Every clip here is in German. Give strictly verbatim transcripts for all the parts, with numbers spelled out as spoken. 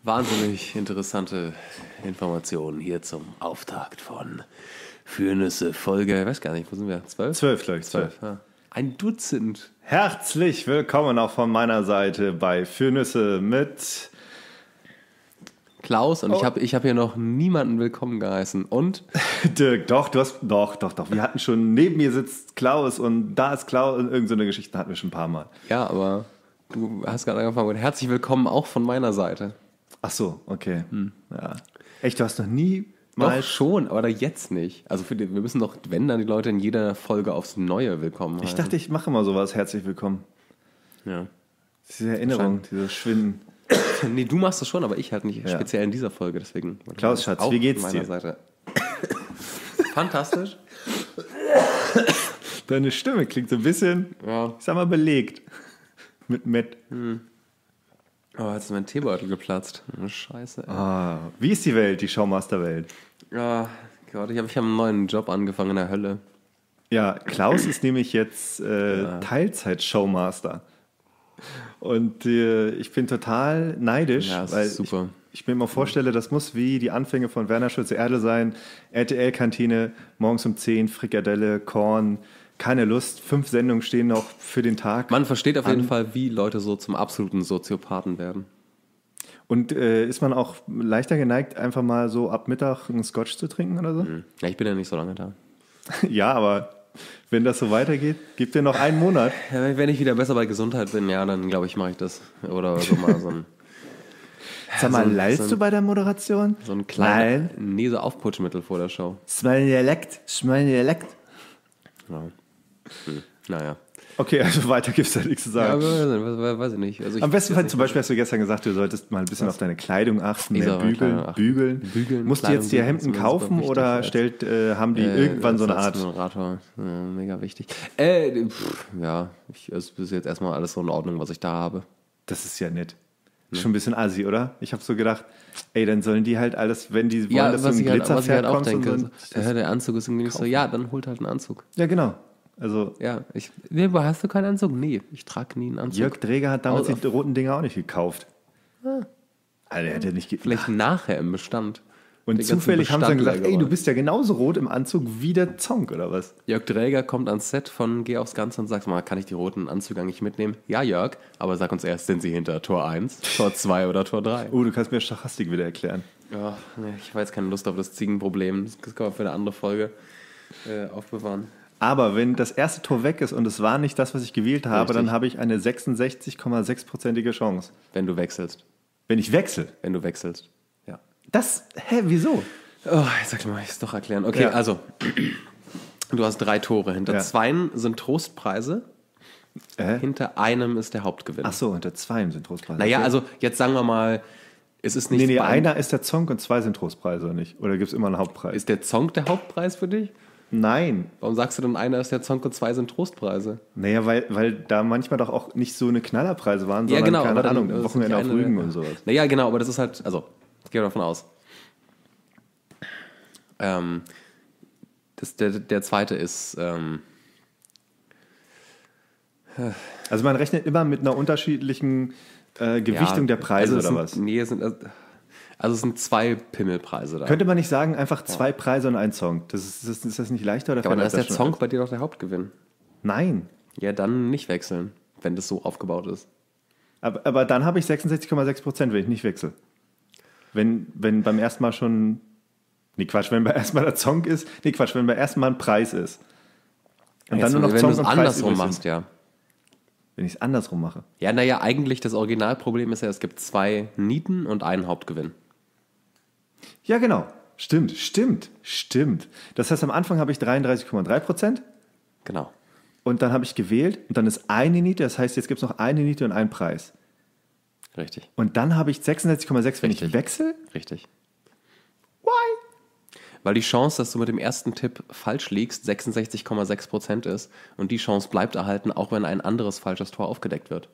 Wahnsinnig interessante Informationen hier zum Auftakt von Fürnüsse Folge, ich weiß gar nicht, wo sind wir? Zwölf? Zwölf, glaube ich. Zwölf. Ja. Ein Dutzend. Herzlich willkommen auch von meiner Seite bei Fürnüsse mit Klaus und oh. ich habe ich hab hier noch niemanden willkommen geheißen. Und? Dirk, doch, du hast, doch, doch, doch. Wir hatten schon, neben mir sitzt Klaus und da ist Klaus und irgend so eine Geschichte hatten wir schon ein paar Mal. Ja, aber du hast gerade angefangen mit herzlich willkommen auch von meiner Seite. Ach so, okay. Hm. Ja. Echt, du hast noch nie mal... Doch schon, aber jetzt nicht. Also für die, wir müssen doch, wenn dann die Leute in jeder Folge aufs Neue willkommen heißen. Ich dachte, ich mache mal sowas, herzlich willkommen. Ja. Diese Erinnerung, dieses Schwinden. Nee, du machst das schon, aber ich halt nicht, ja. Speziell in dieser Folge, deswegen. Klaus, Schatz, wie geht's dir? Seite. Fantastisch. Deine Stimme klingt so ein bisschen, ja. ich sag mal, belegt. Mit Met. Hm. Oh, jetzt ist mein Teebeutel geplatzt. Scheiße, ey. Ah, wie ist die Welt, die Showmaster-Welt? Ja, Gott, ich habe ich hab einen neuen Job angefangen in der Hölle. Ja, Klaus ist nämlich jetzt äh, ja. Teilzeit-Showmaster. Und äh, ich bin total neidisch, ja, das weil ist super. Ich, ich mir immer vorstelle, das muss wie die Anfänge von Werner Schulze-Erdel sein. R T L-Kantine, morgens um zehn, Frikadelle, Korn, keine Lust, fünf Sendungen stehen noch für den Tag. Man versteht auf jeden an. Fall, wie Leute so zum absoluten Soziopathen werden. Und äh, ist man auch leichter geneigt, einfach mal so ab Mittag einen Scotch zu trinken oder so? Ja, ich bin ja nicht so lange da. Ja, aber wenn das so weitergeht, gibt dir noch einen Monat. Ja, wenn ich wieder besser bei Gesundheit bin, ja, dann glaube ich, mache ich das. Oder so mal so ein... Sag mal, so ein, leidest so ein, du bei der Moderation? So ein kleiner... Nein. Nee, so Aufputschmittel vor der Show. Das ist mein Dialekt. Das ist mein Dialekt. Ja. Hm. Naja. Okay, also weiter gibt es da nichts zu sagen. Ja, aber weiß ich nicht. Also ich Am besten Fall zum Beispiel hast du gestern gesagt, du solltest mal ein bisschen Was? auf deine Kleidung achten, mehr bügeln, achten. bügeln. bügeln. Musst du jetzt die Hemden kaufen oder stellt, äh, haben die äh, irgendwann so eine Art... Moderator. Ja, mega wichtig. Äh, pff, ja, ich, es ist jetzt erstmal alles so in Ordnung, was ich da habe. Das ist ja nett. Ne? Schon ein bisschen assi, oder? Ich habe so gedacht, ey, dann sollen die halt alles, wenn die wollen, ja, dass so ein Glitzerpferd halt, kommt. Und so, ja, der Anzug ist irgendwie nicht so, ja, dann holt halt einen Anzug. Ja, genau. Also, ja, ich, nee, hast du keinen Anzug? Nee, ich trage nie einen Anzug. Jörg Dräger hat damals die roten Dinger auch nicht gekauft. Ah. Also, er hätte nicht ge- Vielleicht nachher im Bestand. Und zufällig haben sie dann gesagt, ey, du bist ja genauso rot im Anzug wie der Zonk, oder was? Jörg Dräger kommt ans Set von Geh aufs Ganze und sagt mal, kann ich die roten Anzüge eigentlich mitnehmen? Ja, Jörg, aber sag uns erst, sind sie hinter Tor eins, Tor zwei oder Tor drei? Oh, du kannst mir Stochastik wieder erklären. Ja, nee, ich habe jetzt keine Lust auf das Ziegenproblem. Das kann man für eine andere Folge äh, aufbewahren. Aber wenn das erste Tor weg ist und es war nicht das, was ich gewählt habe, Richtig. Dann habe ich eine sechsundsechzig Komma sechs-prozentige Chance. Wenn du wechselst. Wenn ich wechsle? Wenn du wechselst, ja. Das, hä, wieso? Oh, jetzt sag mal, ich es doch erklären. Okay, ja. Also, du hast drei Tore. Hinter ja. zweien sind Trostpreise. Äh? Hinter einem ist der Hauptgewinn. Ach so, hinter zweien sind Trostpreise. Naja, okay. Also jetzt sagen wir mal, es ist nicht... Nee, nee, einer ist der Zonk und zwei sind Trostpreise, oder nicht? Oder gibt es immer einen Hauptpreis? Ist der Zonk der Hauptpreis für dich? Nein. Warum sagst du denn, einer ist der Zonk und zwei sind Trostpreise? Naja, weil, weil da manchmal doch auch nicht so eine Knallerpreise waren, sondern, ja, genau, keine dann, Ahnung, Wochenende auf Rügen und sowas. Naja, genau, aber das ist halt, also, ich gehe davon aus. Ähm, das, der, der zweite ist... Ähm, also man rechnet immer mit einer unterschiedlichen äh, Gewichtung ja, der Preise also oder sind, was? Nee, es sind... Also es sind zwei Pimmelpreise da. Könnte man nicht sagen, einfach zwei ja. Preise und ein Song? Das ist, das, ist das nicht leichter? Oder ja, aber dann ist der Song bei dir doch der Hauptgewinn. Nein. Ja, dann nicht wechseln, wenn das so aufgebaut ist. Aber, aber dann habe ich sechsundsechzig Komma sechs Prozent, wenn ich nicht wechsle. Wenn, wenn beim ersten Mal schon... Nee, Quatsch, wenn beim ersten Mal der Song ist... Nee, Quatsch, wenn beim ersten Mal ein Preis ist. Und Jetzt, dann nur noch wenn Song du es andersrum machst, ja. Wenn ich es andersrum mache. Ja, naja, eigentlich das Originalproblem ist ja, es gibt zwei Nieten und einen Hauptgewinn. Ja, genau. Stimmt, stimmt, stimmt. Das heißt, am Anfang habe ich dreiunddreißig Komma drei Prozent. Genau. Und dann habe ich gewählt und dann ist eine Niete. Das heißt, jetzt gibt es noch eine Niete und einen Preis. Richtig. Und dann habe ich sechsundsechzig Komma sechs, wenn Richtig. ich wechsle. Richtig. Why? Weil die Chance, dass du mit dem ersten Tipp falsch liegst, sechsundsechzig Komma sechs Prozent ist. Und die Chance bleibt erhalten, auch wenn ein anderes falsches Tor aufgedeckt wird.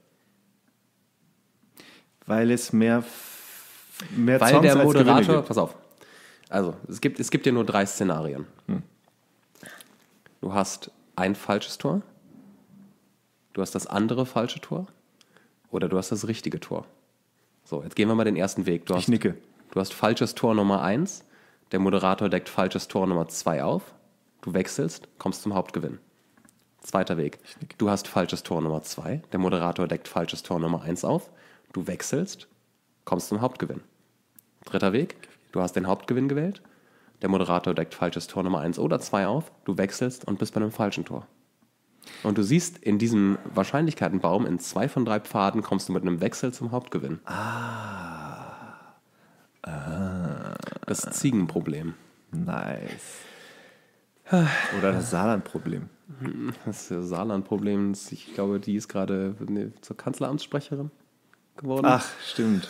Weil es mehr... Mehr Weil Songs der als Moderator, pass auf, also es gibt, es gibt ja nur drei Szenarien. Hm. Du hast ein falsches Tor, du hast das andere falsche Tor oder du hast das richtige Tor. So, jetzt gehen wir mal den ersten Weg. Du hast, ich nicke. Du hast falsches Tor Nummer eins, der Moderator deckt falsches Tor Nummer zwei auf, du wechselst, kommst zum Hauptgewinn. Zweiter Weg. Du hast falsches Tor Nummer zwei, der Moderator deckt falsches Tor Nummer eins auf, du wechselst, kommst zum Hauptgewinn. Dritter Weg. Du hast den Hauptgewinn gewählt, der Moderator deckt falsches Tor Nummer eins oder zwei auf, du wechselst und bist bei einem falschen Tor. Und du siehst in diesem Wahrscheinlichkeitenbaum, in zwei von drei Pfaden kommst du mit einem Wechsel zum Hauptgewinn. Ah. ah. Das Ziegenproblem. Nice. Oder das Saarland-Problem. Das ist das Saarland-Problem. Ich glaube, die ist gerade zur Kanzleramtssprecherin geworden. Ach, stimmt.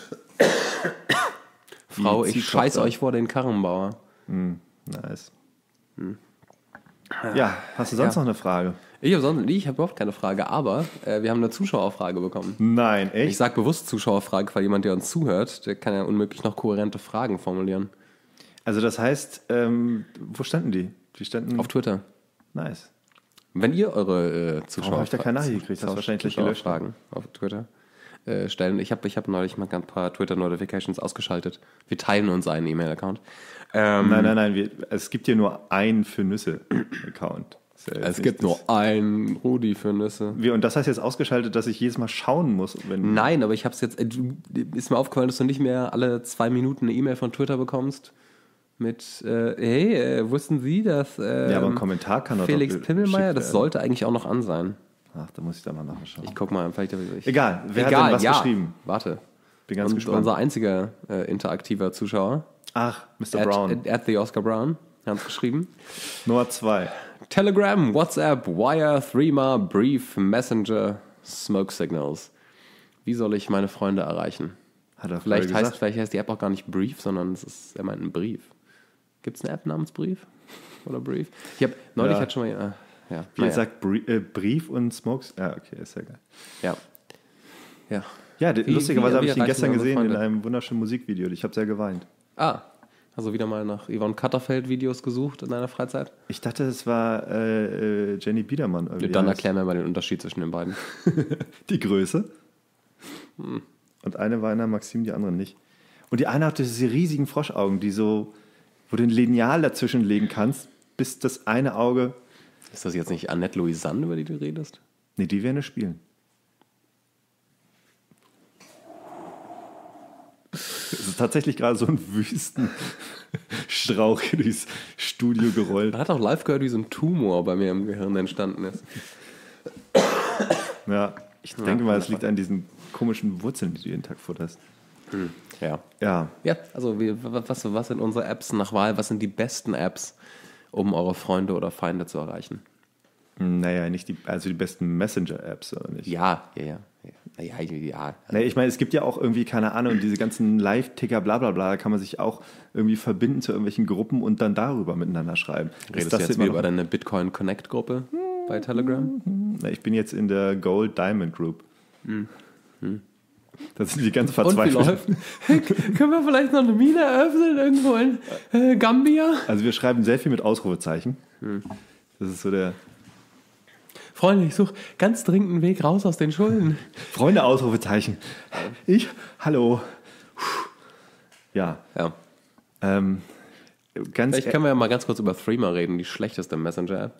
Frau, ich scheiß euch vor den Karrenbauer. Mm, nice. Hm. Ja, hast du sonst ja. noch eine Frage? Ich habe sonst, ich habe überhaupt keine Frage, aber äh, wir haben eine Zuschauerfrage bekommen. Nein, echt? Ich sage bewusst Zuschauerfrage, weil jemand, der uns zuhört, der kann ja unmöglich noch kohärente Fragen formulieren. Also das heißt, ähm, wo standen die? Die standen auf Twitter. Nice. Wenn ihr eure äh, Zuschauer... habe ich da keine Nachricht gekriegt? Das wahrscheinlich gelöscht. Fragen auf Twitter äh, stellen. Ich habe ich hab neulich mal ein paar Twitter-Notifications ausgeschaltet. Wir teilen uns einen E-Mail-Account. Ähm, nein, nein, nein. Wir, es gibt hier nur einen für Nüsse-Account. Ja es gibt nur einen Rudi für Nüsse. Wie, und das heißt jetzt ausgeschaltet, dass ich jedes Mal schauen muss? Wenn Nein, aber ich habe es jetzt... Ist mir aufgefallen, dass du nicht mehr alle zwei Minuten eine E-Mail von Twitter bekommst mit, äh, hey, äh, wussten Sie, dass äh, ja, aber ein Kommentar kann Felix Pimmelmeier, das sollte eigentlich auch noch an sein. Ach, da muss ich da mal nachschauen. Ich guck mal, vielleicht... Ich, Egal, wer egal, hat denn was ja. geschrieben? Warte. Bin ganz und gespannt. Unser einziger äh, interaktiver Zuschauer. Ach, Mister At, Brown. At, at the Oscar Brown. Hat es geschrieben. Nummer zwei. Telegram, WhatsApp, Wire, Threema, Brief, Messenger, Smoke Signals. Wie soll ich meine Freunde erreichen? Hat er vielleicht, heißt, gesagt? vielleicht heißt die App auch gar nicht Brief, sondern es ist, er meint einen Brief. Gibt es eine App namens Brief? Oder Brief? Ich habe neulich ja. hat schon mal... Äh, ja, Wie naja. ihr sagt, Brie- äh, Brief und Smokes. Ja, okay, ist ja geil. Ja. Ja, ja wie, lustigerweise habe ich ihn erreichen gestern wir unsere gesehen Freunde? in einem wunderschönen Musikvideo. Ich habe sehr geweint. Ah, also wieder mal nach Yvonne Katterfeld-Videos gesucht in deiner Freizeit? Ich dachte, es war äh, äh, Jenny Biedermann. Ja, dann erklär mir mal den Unterschied zwischen den beiden. Die Größe. Hm. Und eine war in der Maxim, die andere nicht. Und die eine hatte diese riesigen Froschaugen, die so, wo du ein Lineal dazwischen legen kannst, bis das eine Auge... Ist das jetzt nicht Annette Louisanne, über die du redest? Nee, die werden spielen. Es ist tatsächlich gerade so ein Wüstenstrauch durchs Studio gerollt. Man hat auch live gehört, wie so ein Tumor bei mir im Gehirn entstanden ist. Ja, ich ja, denke mal, es liegt an diesen komischen Wurzeln, die du jeden Tag futterst. Hm. Ja. Ja. Ja, also wie, was, was sind unsere Apps nach Wahl? Was sind die besten Apps, um eure Freunde oder Feinde zu erreichen? Naja, nicht die, also die besten Messenger-Apps, oder nicht? Ja, ja, ja. Ja, ja, ja. Naja, ich meine, es gibt ja auch irgendwie, keine Ahnung, diese ganzen Live-Ticker, bla bla bla, da kann man sich auch irgendwie verbinden zu irgendwelchen Gruppen und dann darüber miteinander schreiben. Redest du jetzt wie über deine Bitcoin-Connect-Gruppe bei Telegram? Na, ich bin jetzt in der Gold Diamond Group. Hm. Hm. Das sind die ganz verzweifelt. Und wie läuft? Können wir vielleicht noch eine Mine eröffnen irgendwo in äh, Gambia? Also wir schreiben sehr viel mit Ausrufezeichen. Hm. Das ist so der... Freunde, ich suche ganz dringend einen Weg raus aus den Schulden. Freunde, Ausrufezeichen. Ich? Hallo. Ja. Ja. Ähm, ganz Vielleicht können wir ja mal ganz kurz über Threema reden, die schlechteste Messenger-App.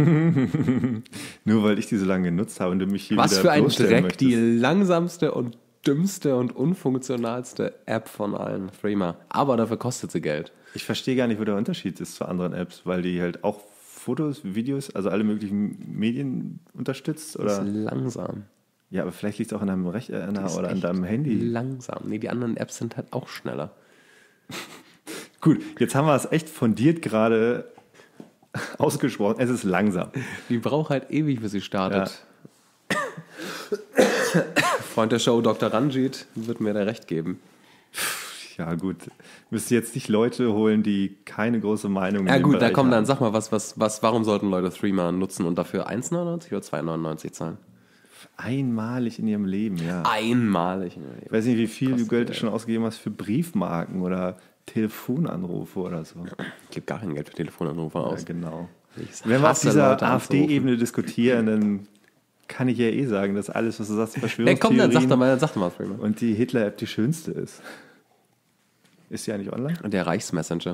Nur weil ich die so lange genutzt habe und du mich hier Was wieder für ein bloßstellen Dreck, möchtest. die langsamste und dümmste und unfunktionalste App von allen, Threema. Aber dafür kostet sie Geld. Ich verstehe gar nicht, wo der Unterschied ist zu anderen Apps, weil die halt auch Fotos, Videos, also alle möglichen Medien unterstützt? Oder? Das ist langsam. Ja, aber vielleicht liegt es auch an deinem Rechner Das ist oder an echt deinem Handy. Langsam. Nee, die anderen Apps sind halt auch schneller. Gut, jetzt haben wir es echt fundiert gerade ausgesprochen. Es ist langsam. Die braucht halt ewig, bis sie startet. Ja. Freund der Show, Doktor Ranjit, wird mir da recht geben. Ja gut, müsst ihr jetzt nicht Leute holen, die keine große Meinung haben. Ja gut, da komm dann, sag mal, was, was, was, warum sollten Leute Threema nutzen und dafür eins neunundneunzig oder zwei neunundneunzig zahlen? Einmalig in ihrem Leben, ja. Einmalig in ihrem Leben. Ich weiß nicht, wie viel Kostet du Geld Geld. schon ausgegeben hast für Briefmarken oder Telefonanrufe oder so. Ich gebe gar kein Geld für Telefonanrufe aus. Ja, genau. Ich Wenn wir auf hasse dieser Leute anzurufen. AfD-Ebene diskutieren, dann kann ich ja eh sagen, dass alles, was du sagst, Ja, Verschwörungstheorien komm, dann sag doch mal, dann sag doch mal, Freeman. und die Hitler-App die schönste ist. Ist die eigentlich online? Der Reichsmessenger.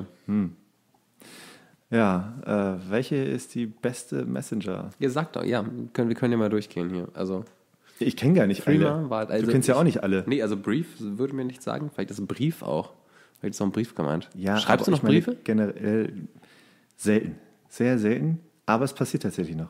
Ja, äh, welche ist die beste Messenger? Ihr sagt doch, ja, können, wir können ja mal durchgehen hier. Also, Ich kenne gar nicht Threema alle. war- also du kennst ja ich- auch nicht alle. nee, also Brief würde mir nicht sagen. Vielleicht ist ein Brief auch. Vielleicht ist auch ein Brief gemeint. Ja, Schreibst du aber noch ich meine, Briefe? Generell selten. Sehr selten, aber es passiert tatsächlich noch.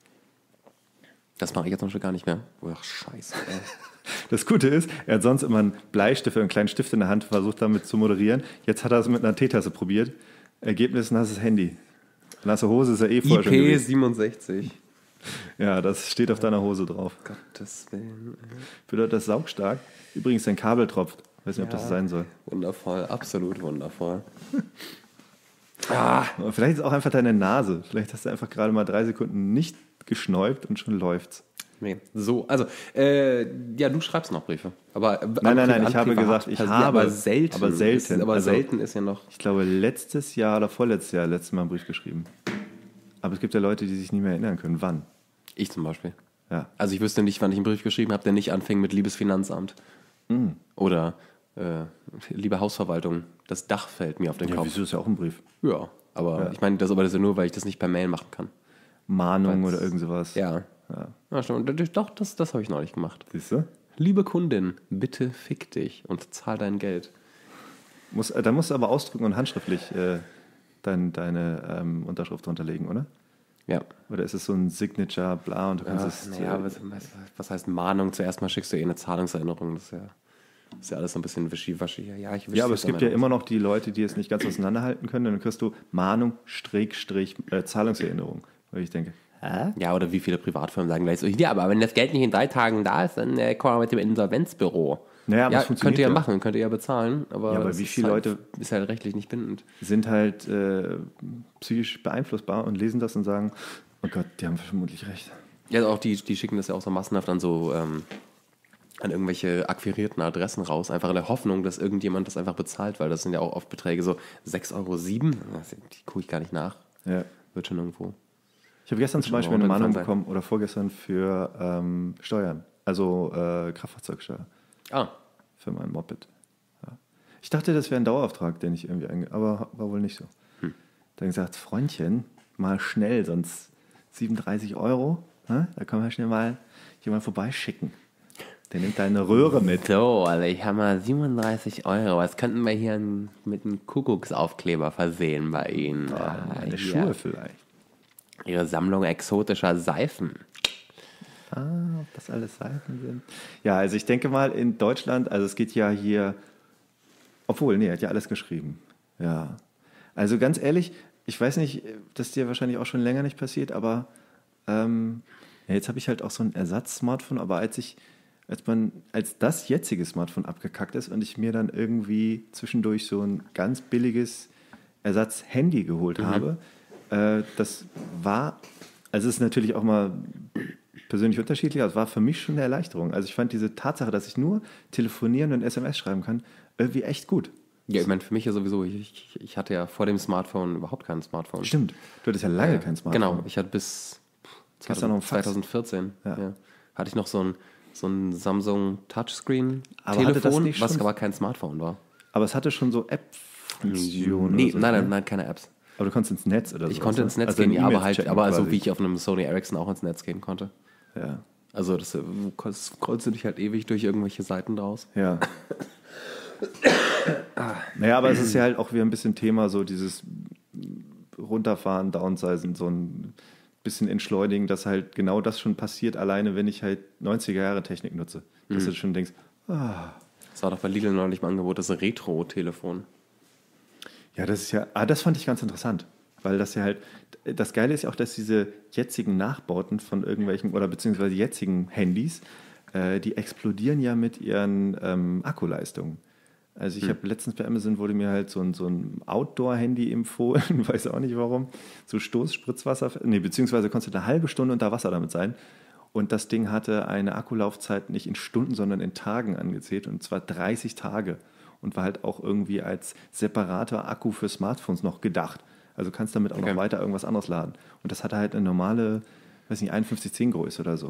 Das mache ich jetzt zum Beispiel gar nicht mehr. Ach, scheiße. Ey. Das Gute ist, er hat sonst immer einen Bleistift oder einen kleinen Stift in der Hand, versucht damit zu moderieren. Jetzt hat er es mit einer Teetasse probiert. Ergebnis, dann hast du das Handy. Nasse Hose ist ja eh voll I schon P gewesen. siebenundsechzig. Ja, das steht auf deiner Hose drauf. Gottes Willen. Bedeutet das saugstark. Übrigens, dein Kabel tropft. Weiß nicht, ob das Ja. sein soll. Wundervoll, absolut wundervoll. ah, Aber vielleicht ist es auch einfach deine Nase. Vielleicht hast du einfach gerade mal drei Sekunden nicht geschnäubt und schon läuft's. nee. So, also, äh, ja, du schreibst noch Briefe. Aber äh, Nein, nein, nein, an ich habe Privat- gesagt, ich also, habe, aber selten. aber selten. Ist, aber Also- selten ist ja noch. Ich glaube, letztes Jahr oder vorletztes Jahr letztes Mal einen Brief geschrieben. Aber es gibt ja Leute, die sich nicht mehr erinnern können. Wann? Ich zum Beispiel. Ja. Also ich wüsste nicht, wann ich einen Brief geschrieben habe, der nicht anfing mit liebes Finanzamt. Mhm. Oder äh, liebe Hausverwaltung, das Dach fällt mir auf den Ja, Kopf. wieso ist ja auch ein Brief? Ja, aber Ja. ich meine, das, aber das ist ja nur, weil ich das nicht per Mail machen kann. Mahnung Weil's- oder irgend sowas. Ja. Ja. Ja, stimmt. Und das- Doch, das, das habe ich neulich gemacht. Siehst du? Liebe Kundin, bitte fick dich und zahl dein Geld. Muss, äh, da musst du aber ausdrücken und handschriftlich äh, dein, deine ähm, Unterschrift unterlegen, oder? Ja. Oder ist es so ein Signature, bla, und du kannst Ja, es... naja, äh, was, was, was heißt Mahnung? Zuerst mal schickst du eh eine Zahlungserinnerung. Das ist ja, das ist ja alles so ein bisschen wischiwaschi. Ja, ich ja, aber es gibt ja immer. immer noch die Leute, die es nicht ganz auseinanderhalten können. Dann kriegst du Mahnung, Strich, Strich, äh, Zahlungserinnerung. Weil ich denke, hä? Ja, oder wie viele Privatfirmen sagen gleich so, ja, aber wenn das Geld nicht in drei Tagen da ist, dann äh, kommen wir mit dem Insolvenzbüro. Naja, aber ja, es funktioniert könnt ihr ja ja. machen, könnt ihr ja bezahlen. Aber, Ja, aber das wie ist viele halt, Leute- ist halt rechtlich nicht bindend. Sind halt äh, psychisch beeinflussbar und lesen das und sagen, oh Gott, die haben vermutlich recht. Ja, auch die, die schicken das ja auch so massenhaft an so ähm, an irgendwelche akquirierten Adressen raus, einfach in der Hoffnung, dass irgendjemand das einfach bezahlt, weil das sind ja auch oft Beträge so sechs Euro sieben, die gucke ich gar nicht nach. Ja. Wird schon irgendwo. Ich habe gestern zum schon Beispiel eine runtergefallen Mahnung sein. bekommen oder vorgestern für ähm, Steuern, also äh, Kraftfahrzeugsteuer Ah, für mein Moped. Ja. Ich dachte, das wäre ein Dauerauftrag, den ich irgendwie einge... Aber war wohl nicht so. Hm. Dann gesagt, Freundchen, mal schnell, sonst siebenunddreißig Euro, ne? Da können wir schnell mal jemand vorbeischicken. Der nimmt deine Röhre mit. so, also ich habe mal siebenunddreißig Euro. Was könnten wir hier mit einem Kuckucksaufkleber versehen bei Ihnen? Ah, Ah, Deine hier. Schuhe vielleicht. Ihre Sammlung exotischer Seifen. Ah, ob das alles Seifen sind. Ja, also ich denke mal in Deutschland, also es geht ja hier, obwohl, nee, er hat ja alles geschrieben. Ja. Also ganz ehrlich, ich weiß nicht, das ist dir wahrscheinlich auch schon länger nicht passiert, aber ähm, ja, jetzt habe ich halt auch so ein Ersatz-Smartphone, aber als ich, als man, als das jetzige Smartphone abgekackt ist und ich mir dann irgendwie zwischendurch so ein ganz billiges Ersatz-Handy geholt habe, äh, das war, also es ist natürlich auch mal persönlich unterschiedlich, aber es war für mich schon eine Erleichterung. Also ich fand diese Tatsache, dass ich nur telefonieren und S M S schreiben kann, irgendwie echt gut. Ja, ich meine, für mich ja sowieso, ich, ich, ich hatte ja vor dem Smartphone überhaupt kein Smartphone. Stimmt, du hattest ja lange kein Smartphone. Genau, ich hatte bis Gestern noch ein Fax. zwanzig vierzehn Ja. ja. hatte ich noch so ein, so ein Samsung Aber hatte das Touchscreen-Telefon, nicht was schon- aber kein Smartphone war. Aber es hatte schon so App-Funktionen. Nee, oder so, nein, nein, ne? nein, keine Apps. Aber du konntest ins Netz oder so. Ich konnte ins Netz gehen, ja, aber halt, aber so wie ich auf einem Sony Ericsson auch ins Netz gehen konnte. Ja, Also das äh, scrollst du dich halt ewig durch irgendwelche Seiten draus. ja. Naja, aber es ist ja halt auch wieder ein bisschen Thema, so dieses Runterfahren, Downsizen, so ein bisschen entschleunigen, dass halt genau das schon passiert, alleine wenn ich halt neunziger Jahre Technik nutze. Dass du schon denkst, ah, Das war doch bei Lidl neulich im Angebot, das Retro-Telefon. ja, das ist ja, ah, das fand ich ganz interessant, weil das ja halt, das Geile ist ja auch, dass diese jetzigen Nachbauten von irgendwelchen oder beziehungsweise jetzigen Handys, äh, die explodieren ja mit ihren ähm, Akkuleistungen. Also ich Hm. habe letztens bei Amazon wurde mir halt so ein, so ein Outdoor-Handy empfohlen, weiß auch nicht warum, so Stoßspritzwasser, nee, beziehungsweise konntest du eine halbe Stunde unter Wasser damit sein. Und das Ding hatte eine Akkulaufzeit nicht in Stunden, sondern in Tagen angezählt, und zwar dreißig Tage. Und war halt auch irgendwie als separater Akku für Smartphones noch gedacht. Also kannst damit auch Okay. noch weiter irgendwas anderes laden. Und das hatte halt eine normale, weiß nicht, einundfünfzig zehn Größe oder so.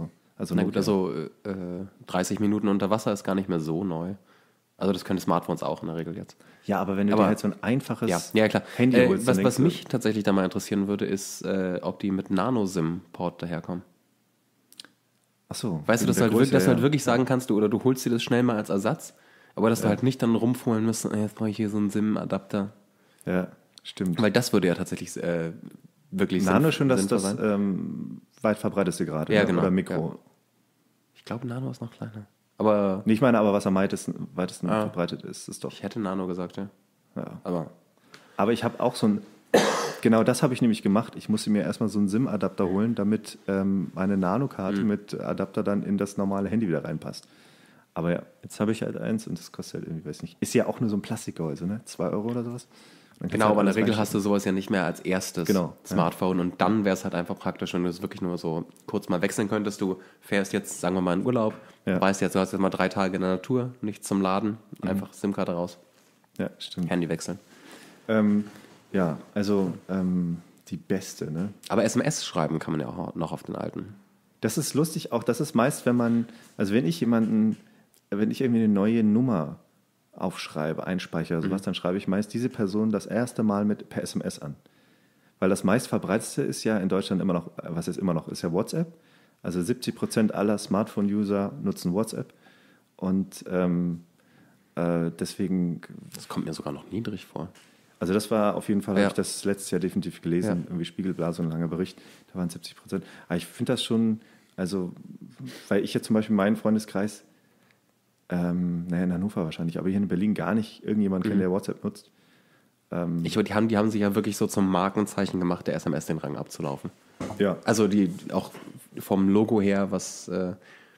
Also Na gut, Nokia. also äh, dreißig Minuten unter Wasser ist gar nicht mehr so neu. Also das können Smartphones auch in der Regel jetzt. Ja, aber wenn du Aber- dir halt so ein einfaches Ja, ja klar. Handy Äh, holst, was dann was denkst mich tatsächlich da mal interessieren würde, ist, äh, ob die mit Nano-SIM-Port daherkommen. du, ach so, Weißt du, wegen dass du, der halt, wirklich, Größe, dass du halt ja. wirklich sagen kannst, du, oder du holst dir das schnell mal als Ersatz, aber dass du Ja. halt nicht dann rumfuhren musst, äh, jetzt brauche ich hier so einen SIM-Adapter. Ja, stimmt. Weil das würde ja tatsächlich äh, wirklich Nano sinnv- schon das, sinnvoll das sein. ähm, weit verbreiteste gerade. Ja, ne? genau, Oder Mikro. Ich glaube, Nano ist noch kleiner. Aber Nee, ich meine aber, was am weitesten, weitesten Ah. verbreitet ist, ist doch. ich hätte Nano gesagt, ja. Ja. Aber Aber ich habe auch so ein. Genau das habe ich nämlich gemacht. Ich musste mir erstmal so einen SIM-Adapter holen, damit ähm, meine Nano-Karte Mhm. mit Adapter dann in das normale Handy wieder reinpasst. Aber ja, jetzt habe ich halt eins und das kostet halt irgendwie, weiß nicht. Ist ja auch nur so ein Plastikgehäuse, ne? Zwei Euro oder sowas. Dann kannst genau, du halt aber in der alles Regel hast reinstecken. du sowas ja nicht mehr als erstes Genau, ja. Smartphone und dann wäre es halt einfach praktisch, wenn du es wirklich nur so kurz mal wechseln könntest. Du fährst jetzt, sagen wir mal, in Urlaub, Ja. weißt jetzt, du hast jetzt mal drei Tage in der Natur, nichts zum Laden, Mhm. einfach SIM-Karte raus, Ja, stimmt. Handy wechseln. Ähm, ja, also ähm, die beste, ne? Aber S M S schreiben kann man ja auch noch auf den alten. Das ist lustig, auch das ist meist, wenn man, also wenn ich jemanden, wenn ich irgendwie eine neue Nummer aufschreibe, einspeichere oder sowas, dann schreibe ich meist diese Person das erste Mal mit per S M S an. Weil das meist verbreitetste ist ja in Deutschland immer noch, was ist immer noch, ist ja WhatsApp. Also siebzig Prozent aller Smartphone-User nutzen WhatsApp. Und ähm, äh, deswegen, Das kommt mir sogar noch niedrig vor. also das war auf jeden Fall, Ja. habe ich das letztes Jahr definitiv gelesen, Ja. irgendwie Spiegelblatt, so ein langer Bericht, da waren siebzig Prozent. Aber ich finde das schon, also, weil ich jetzt zum Beispiel meinen Freundeskreis, ähm, naja, in Hannover wahrscheinlich, aber hier in Berlin gar nicht irgendjemand kenne, der WhatsApp nutzt. Ich, die, haben, die haben sich ja wirklich so zum Markenzeichen gemacht, der S M S den Rang abzulaufen. Ja, Also die auch vom Logo her, was äh,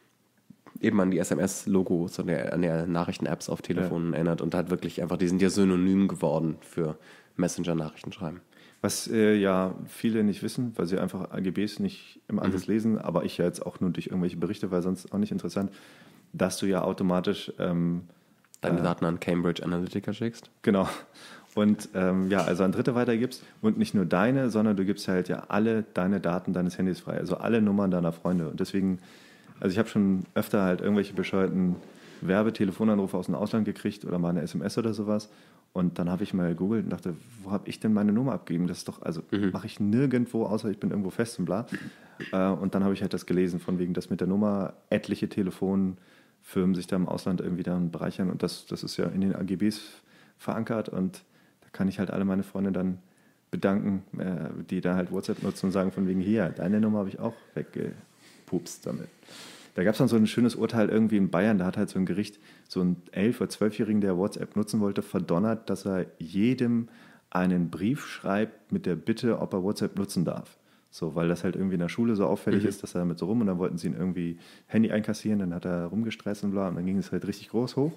eben an die S M S-Logos und der, an der Nachrichten-Apps auf Telefonen erinnert und hat wirklich einfach, die sind ja synonym geworden für Messenger-Nachrichten schreiben. was äh, ja viele nicht wissen, weil sie einfach A G Bs nicht immer alles lesen, aber ich ja jetzt auch nur durch irgendwelche Berichte, weil sonst auch nicht interessant, dass du ja automatisch, ähm, Deine Daten an Cambridge Analytica schickst. genau, und ähm, ja, also an Dritte weitergibst und nicht nur deine, sondern du gibst halt ja alle deine Daten deines Handys frei, also alle Nummern deiner Freunde und deswegen, also ich habe schon öfter halt irgendwelche bescheuerten Werbetelefonanrufe aus dem Ausland gekriegt oder mal eine S M S oder sowas und dann habe ich mal gegoogelt und dachte, wo habe ich denn meine Nummer abgegeben? Das ist doch, also mache ich nirgendwo, außer ich bin irgendwo fest und bla. Äh, und dann habe ich halt das gelesen, von wegen, dass mit der Nummer etliche Telefonfirmen sich da im Ausland irgendwie dann bereichern und das, das ist ja in den A G Bs verankert und da kann ich halt alle meine Freunde dann bedanken, äh, die da halt WhatsApp nutzen und sagen von wegen, hier, deine Nummer habe ich auch weggepupst damit. Da gab es dann so ein schönes Urteil irgendwie in Bayern, da hat halt so ein Gericht so einen elf- oder zwölfjährigen, der WhatsApp nutzen wollte, verdonnert, dass er jedem einen Brief schreibt mit der Bitte, ob er WhatsApp nutzen darf. So, weil das halt irgendwie in der Schule so auffällig Mhm. ist, dass er damit so rum und dann wollten sie ihn irgendwie Handy einkassieren, dann hat er rumgestresst und bla und dann ging es halt richtig groß hoch.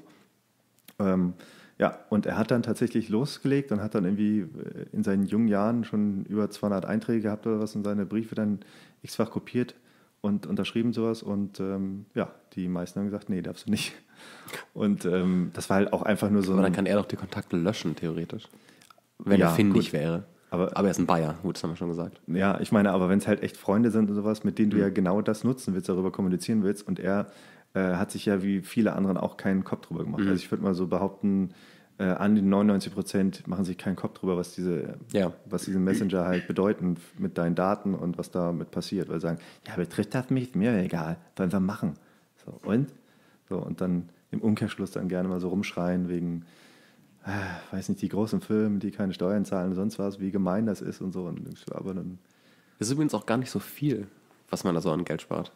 Ähm, ja, und er hat dann tatsächlich losgelegt und hat dann irgendwie äh, in seinen jungen Jahren schon über zweihundert Einträge gehabt oder was und seine Briefe dann x-fach kopiert und unterschrieben sowas und ähm, ja, die meisten haben gesagt, nee, darfst du nicht. Und ähm, das war halt auch einfach nur so Aber ein... dann kann er doch die Kontakte löschen, theoretisch. Wenn Ja, er findig gut. wäre. Aber- Aber er ist ein Bayer, gut, das haben wir schon gesagt. Ja, ich meine, aber wenn es halt echt Freunde sind und sowas, mit denen du ja genau das nutzen willst, darüber kommunizieren willst und er äh, hat sich ja wie viele anderen auch keinen Kopf drüber gemacht. Also ich würde mal so behaupten, äh, an die neunundneunzig Prozent machen sich keinen Kopf drüber, was diese, Ja. was diese Messenger halt bedeuten mit deinen Daten und was damit passiert. Weil sie sagen, ja, betrifft das mich? Mir egal, wollen wir machen. So, und? So, und dann im Umkehrschluss dann gerne mal so rumschreien wegen, äh, weiß nicht, die großen Firmen, die keine Steuern zahlen und sonst was, wie gemein das ist und so. Und denkst du, aber dann, Das ist übrigens auch gar nicht so viel, was man da so an Geld spart.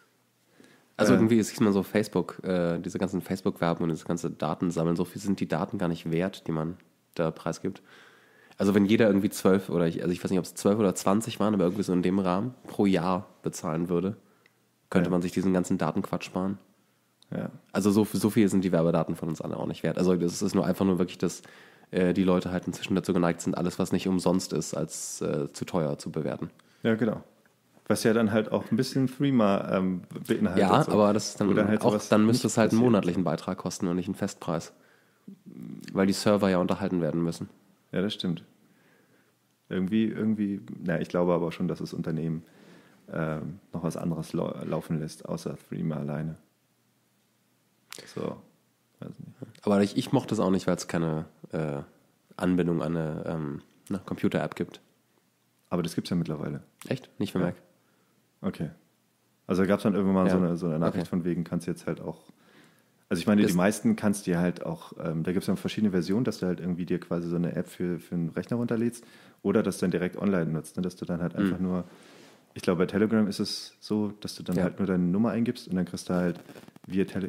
Also Äh. irgendwie sieht man so Facebook, äh, diese ganzen Facebook-Werben und diese ganze Datensammeln, so viel sind die Daten gar nicht wert, die man da preisgibt. Also wenn jeder irgendwie zwölf oder ich, also ich weiß nicht, ob es zwölf oder zwanzig waren, aber irgendwie so in dem Rahmen pro Jahr bezahlen würde, könnte Ja. man sich diesen ganzen Datenquatsch sparen. ja. Also so, so viel sind die Werbedaten von uns alle auch nicht wert. Also das ist nur einfach nur wirklich, dass äh, die Leute halt inzwischen dazu geneigt sind, alles, was nicht umsonst ist, als äh, zu teuer zu bewerten. Ja, genau. Was ja dann halt auch ein bisschen Threema ähm, beinhaltet. Ja, so. aber das ist dann Wo dann halt auch, sowas dann müsste nicht es halt einen passiert. monatlichen Beitrag kosten und nicht einen Festpreis. Weil die Server ja unterhalten werden müssen. Ja, das stimmt. Irgendwie, irgendwie, na, ich glaube aber schon, dass das Unternehmen ähm, noch was anderes lau- laufen lässt, außer Threema alleine. So, weiß nicht. Aber ich, ich mochte es auch nicht, weil es keine äh, Anbindung an eine, ähm, eine Computer-App gibt. Aber das gibt es ja mittlerweile. Echt? Nicht für Ja. Mac? Okay. Also gab es dann irgendwann mal Ja. so, eine, so eine Nachricht Okay. von wegen, kannst du jetzt halt auch. Also ich meine, Das- die meisten kannst du dir halt auch, ähm, da gibt es dann verschiedene Versionen, dass du halt irgendwie dir quasi so eine App für, für einen Rechner runterlädst oder das dann direkt online nutzt, ne? Dass du dann halt einfach nur, ich glaube bei Telegram ist es so, dass du dann Ja. halt nur deine Nummer eingibst und dann kriegst du halt via Tele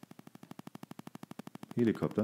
Helikopter.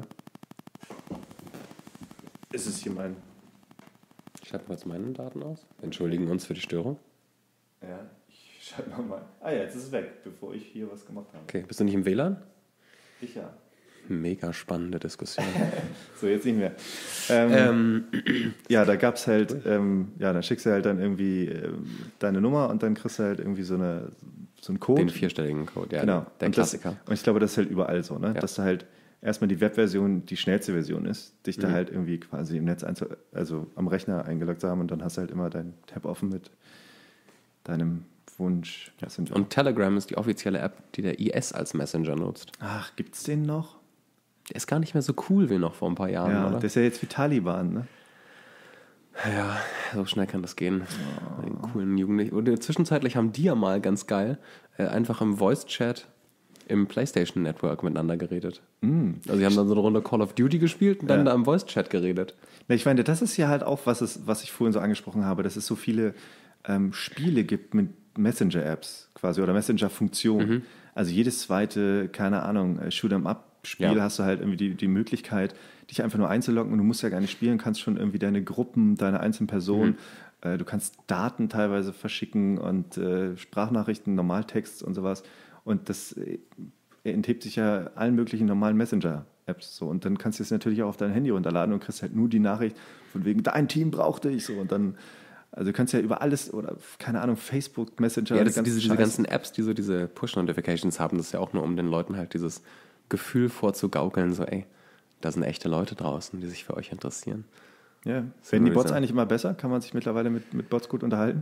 Ist es hier mein... Ich schalte mal jetzt meine Daten aus. Wir entschuldigen uns für die Störung. Ja, ich schalte nochmal. Ah ja, jetzt ist es weg, bevor ich hier was gemacht habe. Okay, bist du nicht im W L A N? Ich ja. Mega spannende Diskussion. So, jetzt nicht mehr. Ähm, ja, da gab es halt, ähm, ja, da schickst du halt dann irgendwie ähm, deine Nummer und dann kriegst du halt irgendwie so, eine, so einen Code. Den vierstelligen Code, ja, Genau. der und Klassiker. Das, und ich glaube, das ist halt überall so, ne? Ja. Dass du halt erstmal die Webversion die schnellste Version ist, dich Mhm. da halt irgendwie quasi im Netz, einzu also am Rechner eingeloggt zu haben und dann hast du halt immer deinen Tab offen mit deinem Wunsch. Messenger. Und Telegram ist die offizielle App, die der I S als Messenger nutzt. Ach, gibt's den noch? Der ist gar nicht mehr so cool wie noch vor ein paar Jahren, Ja, oder? der ist ja jetzt wie Taliban, ne? Ja, so schnell kann das gehen. Bei den coolen Jugendlichen. Und zwischenzeitlich haben die ja mal ganz geil äh, einfach im Voice-Chat im PlayStation Network miteinander geredet. Also sie haben dann so eine Runde Call of Duty gespielt und dann Ja. da im Voice-Chat geredet. Na, ich meine, das ist ja halt auch, was, es, was ich vorhin so angesprochen habe, dass es so viele ähm, Spiele gibt mit Messenger-Apps quasi oder Messenger-Funktionen. Also jedes zweite, keine Ahnung, äh, Shoot-'em-up-Spiel Ja. hast du halt irgendwie die, die Möglichkeit, dich einfach nur einzuloggen und du musst ja gar nicht spielen, kannst schon irgendwie deine Gruppen, deine einzelnen Personen, äh, du kannst Daten teilweise verschicken und äh, Sprachnachrichten, Normaltext und sowas. Und das äh, enthebt sich ja allen möglichen normalen Messenger-Apps so. Und dann kannst du es natürlich auch auf dein Handy runterladen und kriegst halt nur die Nachricht von wegen, dein Team braucht dich. So. Und dann, also du kannst ja über alles oder, keine Ahnung, Facebook, Messenger, Ja, die das, ganzen diese, diese Scheiß. ganzen Apps, die so diese Push-Notifications haben, das ist ja auch nur, um den Leuten halt dieses Gefühl vorzugaukeln, so ey, da sind echte Leute draußen, die sich für euch interessieren. Ja. So Werden die würde ich Bots sagen. eigentlich immer besser? Kann man sich mittlerweile mit, mit Bots gut unterhalten?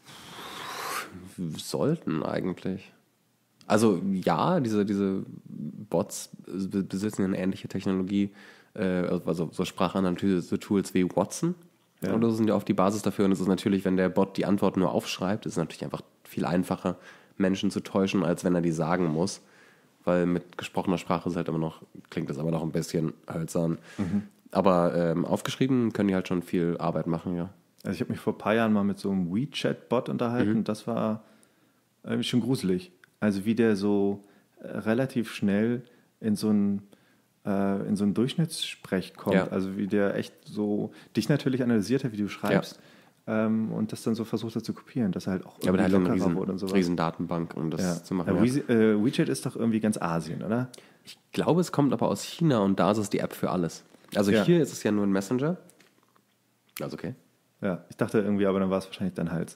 Sollten eigentlich. Also ja, diese, diese Bots be- besitzen eine ähnliche Technologie, äh, also so Sprachanalyse-Tools wie Watson. Ja. Und das sind ja oft die Basis dafür. Und es ist natürlich, wenn der Bot die Antwort nur aufschreibt, ist es natürlich einfach viel einfacher, Menschen zu täuschen, als wenn er die sagen muss. Weil mit gesprochener Sprache ist halt immer noch, klingt das aber noch ein bisschen hölzern. Aber ähm, aufgeschrieben können die halt schon viel Arbeit machen, ja. Also ich habe mich vor ein paar Jahren mal mit so einem WeChat-Bot unterhalten. Mhm. Das war irgendwie schon gruselig. Also wie der so äh, relativ schnell in so ein äh, in so einen Durchschnittssprech kommt. Ja. Also wie der echt so dich natürlich analysiert hat, wie du schreibst. Ähm, und das dann so versucht hat zu kopieren, dass er halt auch Ja, aber der hat eine lockerer riesen, wurde und sowas. riesen Datenbank, um das Ja. zu machen. Ja, Ja. We äh, WeChat ist doch irgendwie ganz Asien, oder? Ich glaube, es kommt aber aus China und da ist es die App für alles. Also Ja. hier ist es ja nur ein Messenger. Also okay. Ja, ich dachte irgendwie, aber dann war es wahrscheinlich dein Hals.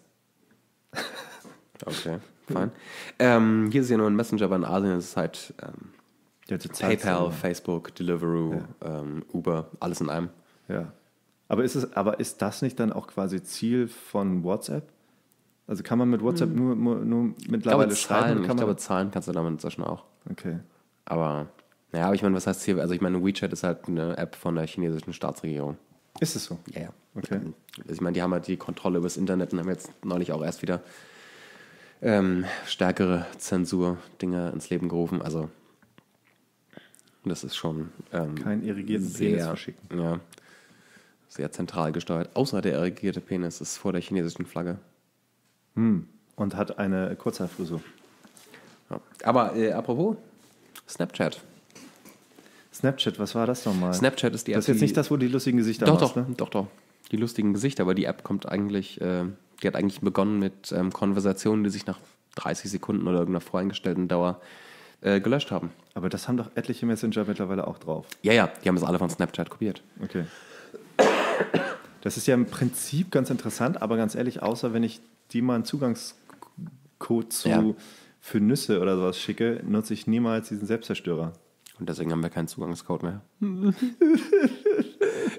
Okay, fein. Ähm, hier ist es ja nur ein Messenger, aber in Asien ist es halt ähm, Ja, du zahlst PayPal, ja. Facebook, Deliveroo, ähm, Uber, alles in einem. Ja. Aber ist, es, aber ist das nicht dann auch quasi Ziel von WhatsApp? Also kann man mit WhatsApp nur, nur, nur Ich glaube, mittlerweile schreiben? Zahlen, oder ich kann man glaube, Zahlen kannst du damit inzwischen auch. okay. Aber, naja, aber ich meine, was heißt hier? Also ich meine, WeChat ist halt eine App von der chinesischen Staatsregierung. Ist es so? Ja, ja. Okay. Also ich meine, die haben halt die Kontrolle über das Internet und haben jetzt neulich auch erst wieder ähm, stärkere Zensur-Dinge ins Leben gerufen. Also das ist schon ähm, Kein irrigierten sehr, Penis verschicken. Ja, sehr zentral gesteuert. Außer der irrigierte Penis ist vor der chinesischen Flagge. Hm. Und hat eine Kurzhaarfrisur. Ja. Aber äh, apropos Snapchat. Snapchat, was war das nochmal? Snapchat ist die App, Das ist jetzt die- nicht das, wo die lustigen Gesichter Doch, machst, doch, ne? doch, doch. Die lustigen Gesichter, aber die App kommt eigentlich, äh, die hat eigentlich begonnen mit ähm, Konversationen, die sich nach dreißig Sekunden oder irgendeiner voreingestellten Dauer äh, gelöscht haben. Aber das haben doch etliche Messenger mittlerweile auch drauf. Ja, ja, die haben es alle von Snapchat kopiert. Okay. Das ist ja im Prinzip ganz interessant, aber ganz ehrlich, außer wenn ich die mal einen Zugangscode zu Ja. für Nüsse oder sowas schicke, nutze ich niemals diesen Selbstzerstörer. Und deswegen haben wir keinen Zugangscode mehr.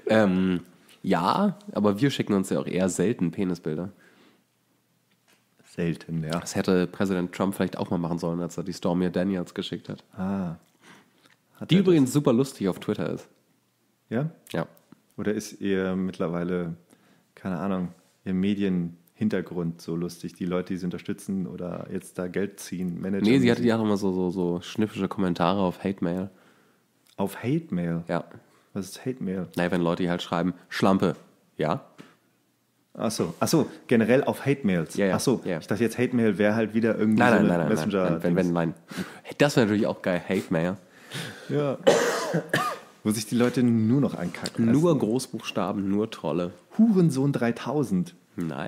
ähm, ja, aber wir schicken uns ja auch eher selten Penisbilder. selten, ja. Das hätte Präsident Trump vielleicht auch mal machen sollen, als er die Stormy Daniels geschickt hat. Ah. Hat Die er übrigens super lustig auf Twitter ist. das? Ja? Ja. Oder ist ihr mittlerweile, keine Ahnung, ihr Medienhintergrund so lustig, die Leute, die sie unterstützen oder jetzt da Geld ziehen, Manager? Nee, sie hatte ja auch immer so, so, so schnippische Kommentare auf Hate-Mail. Auf Hate-Mail? Ja. Was ist Hate-Mail? Naja, wenn Leute halt schreiben, Schlampe, ja? Achso, ach so, generell auf Hate-Mails. Ja, ja, Achso, ja. ich dachte jetzt Hate-Mail wäre halt wieder irgendwie Nein, so nein, eine nein, nein, Messenger. nein, wenn, wenn, nein. Das wäre natürlich auch geil, Hate-Mail. Ja. Wo sich die Leute nur noch ankacken. Nur Großbuchstaben, nur Trolle. Hurensohn dreitausend. Nice.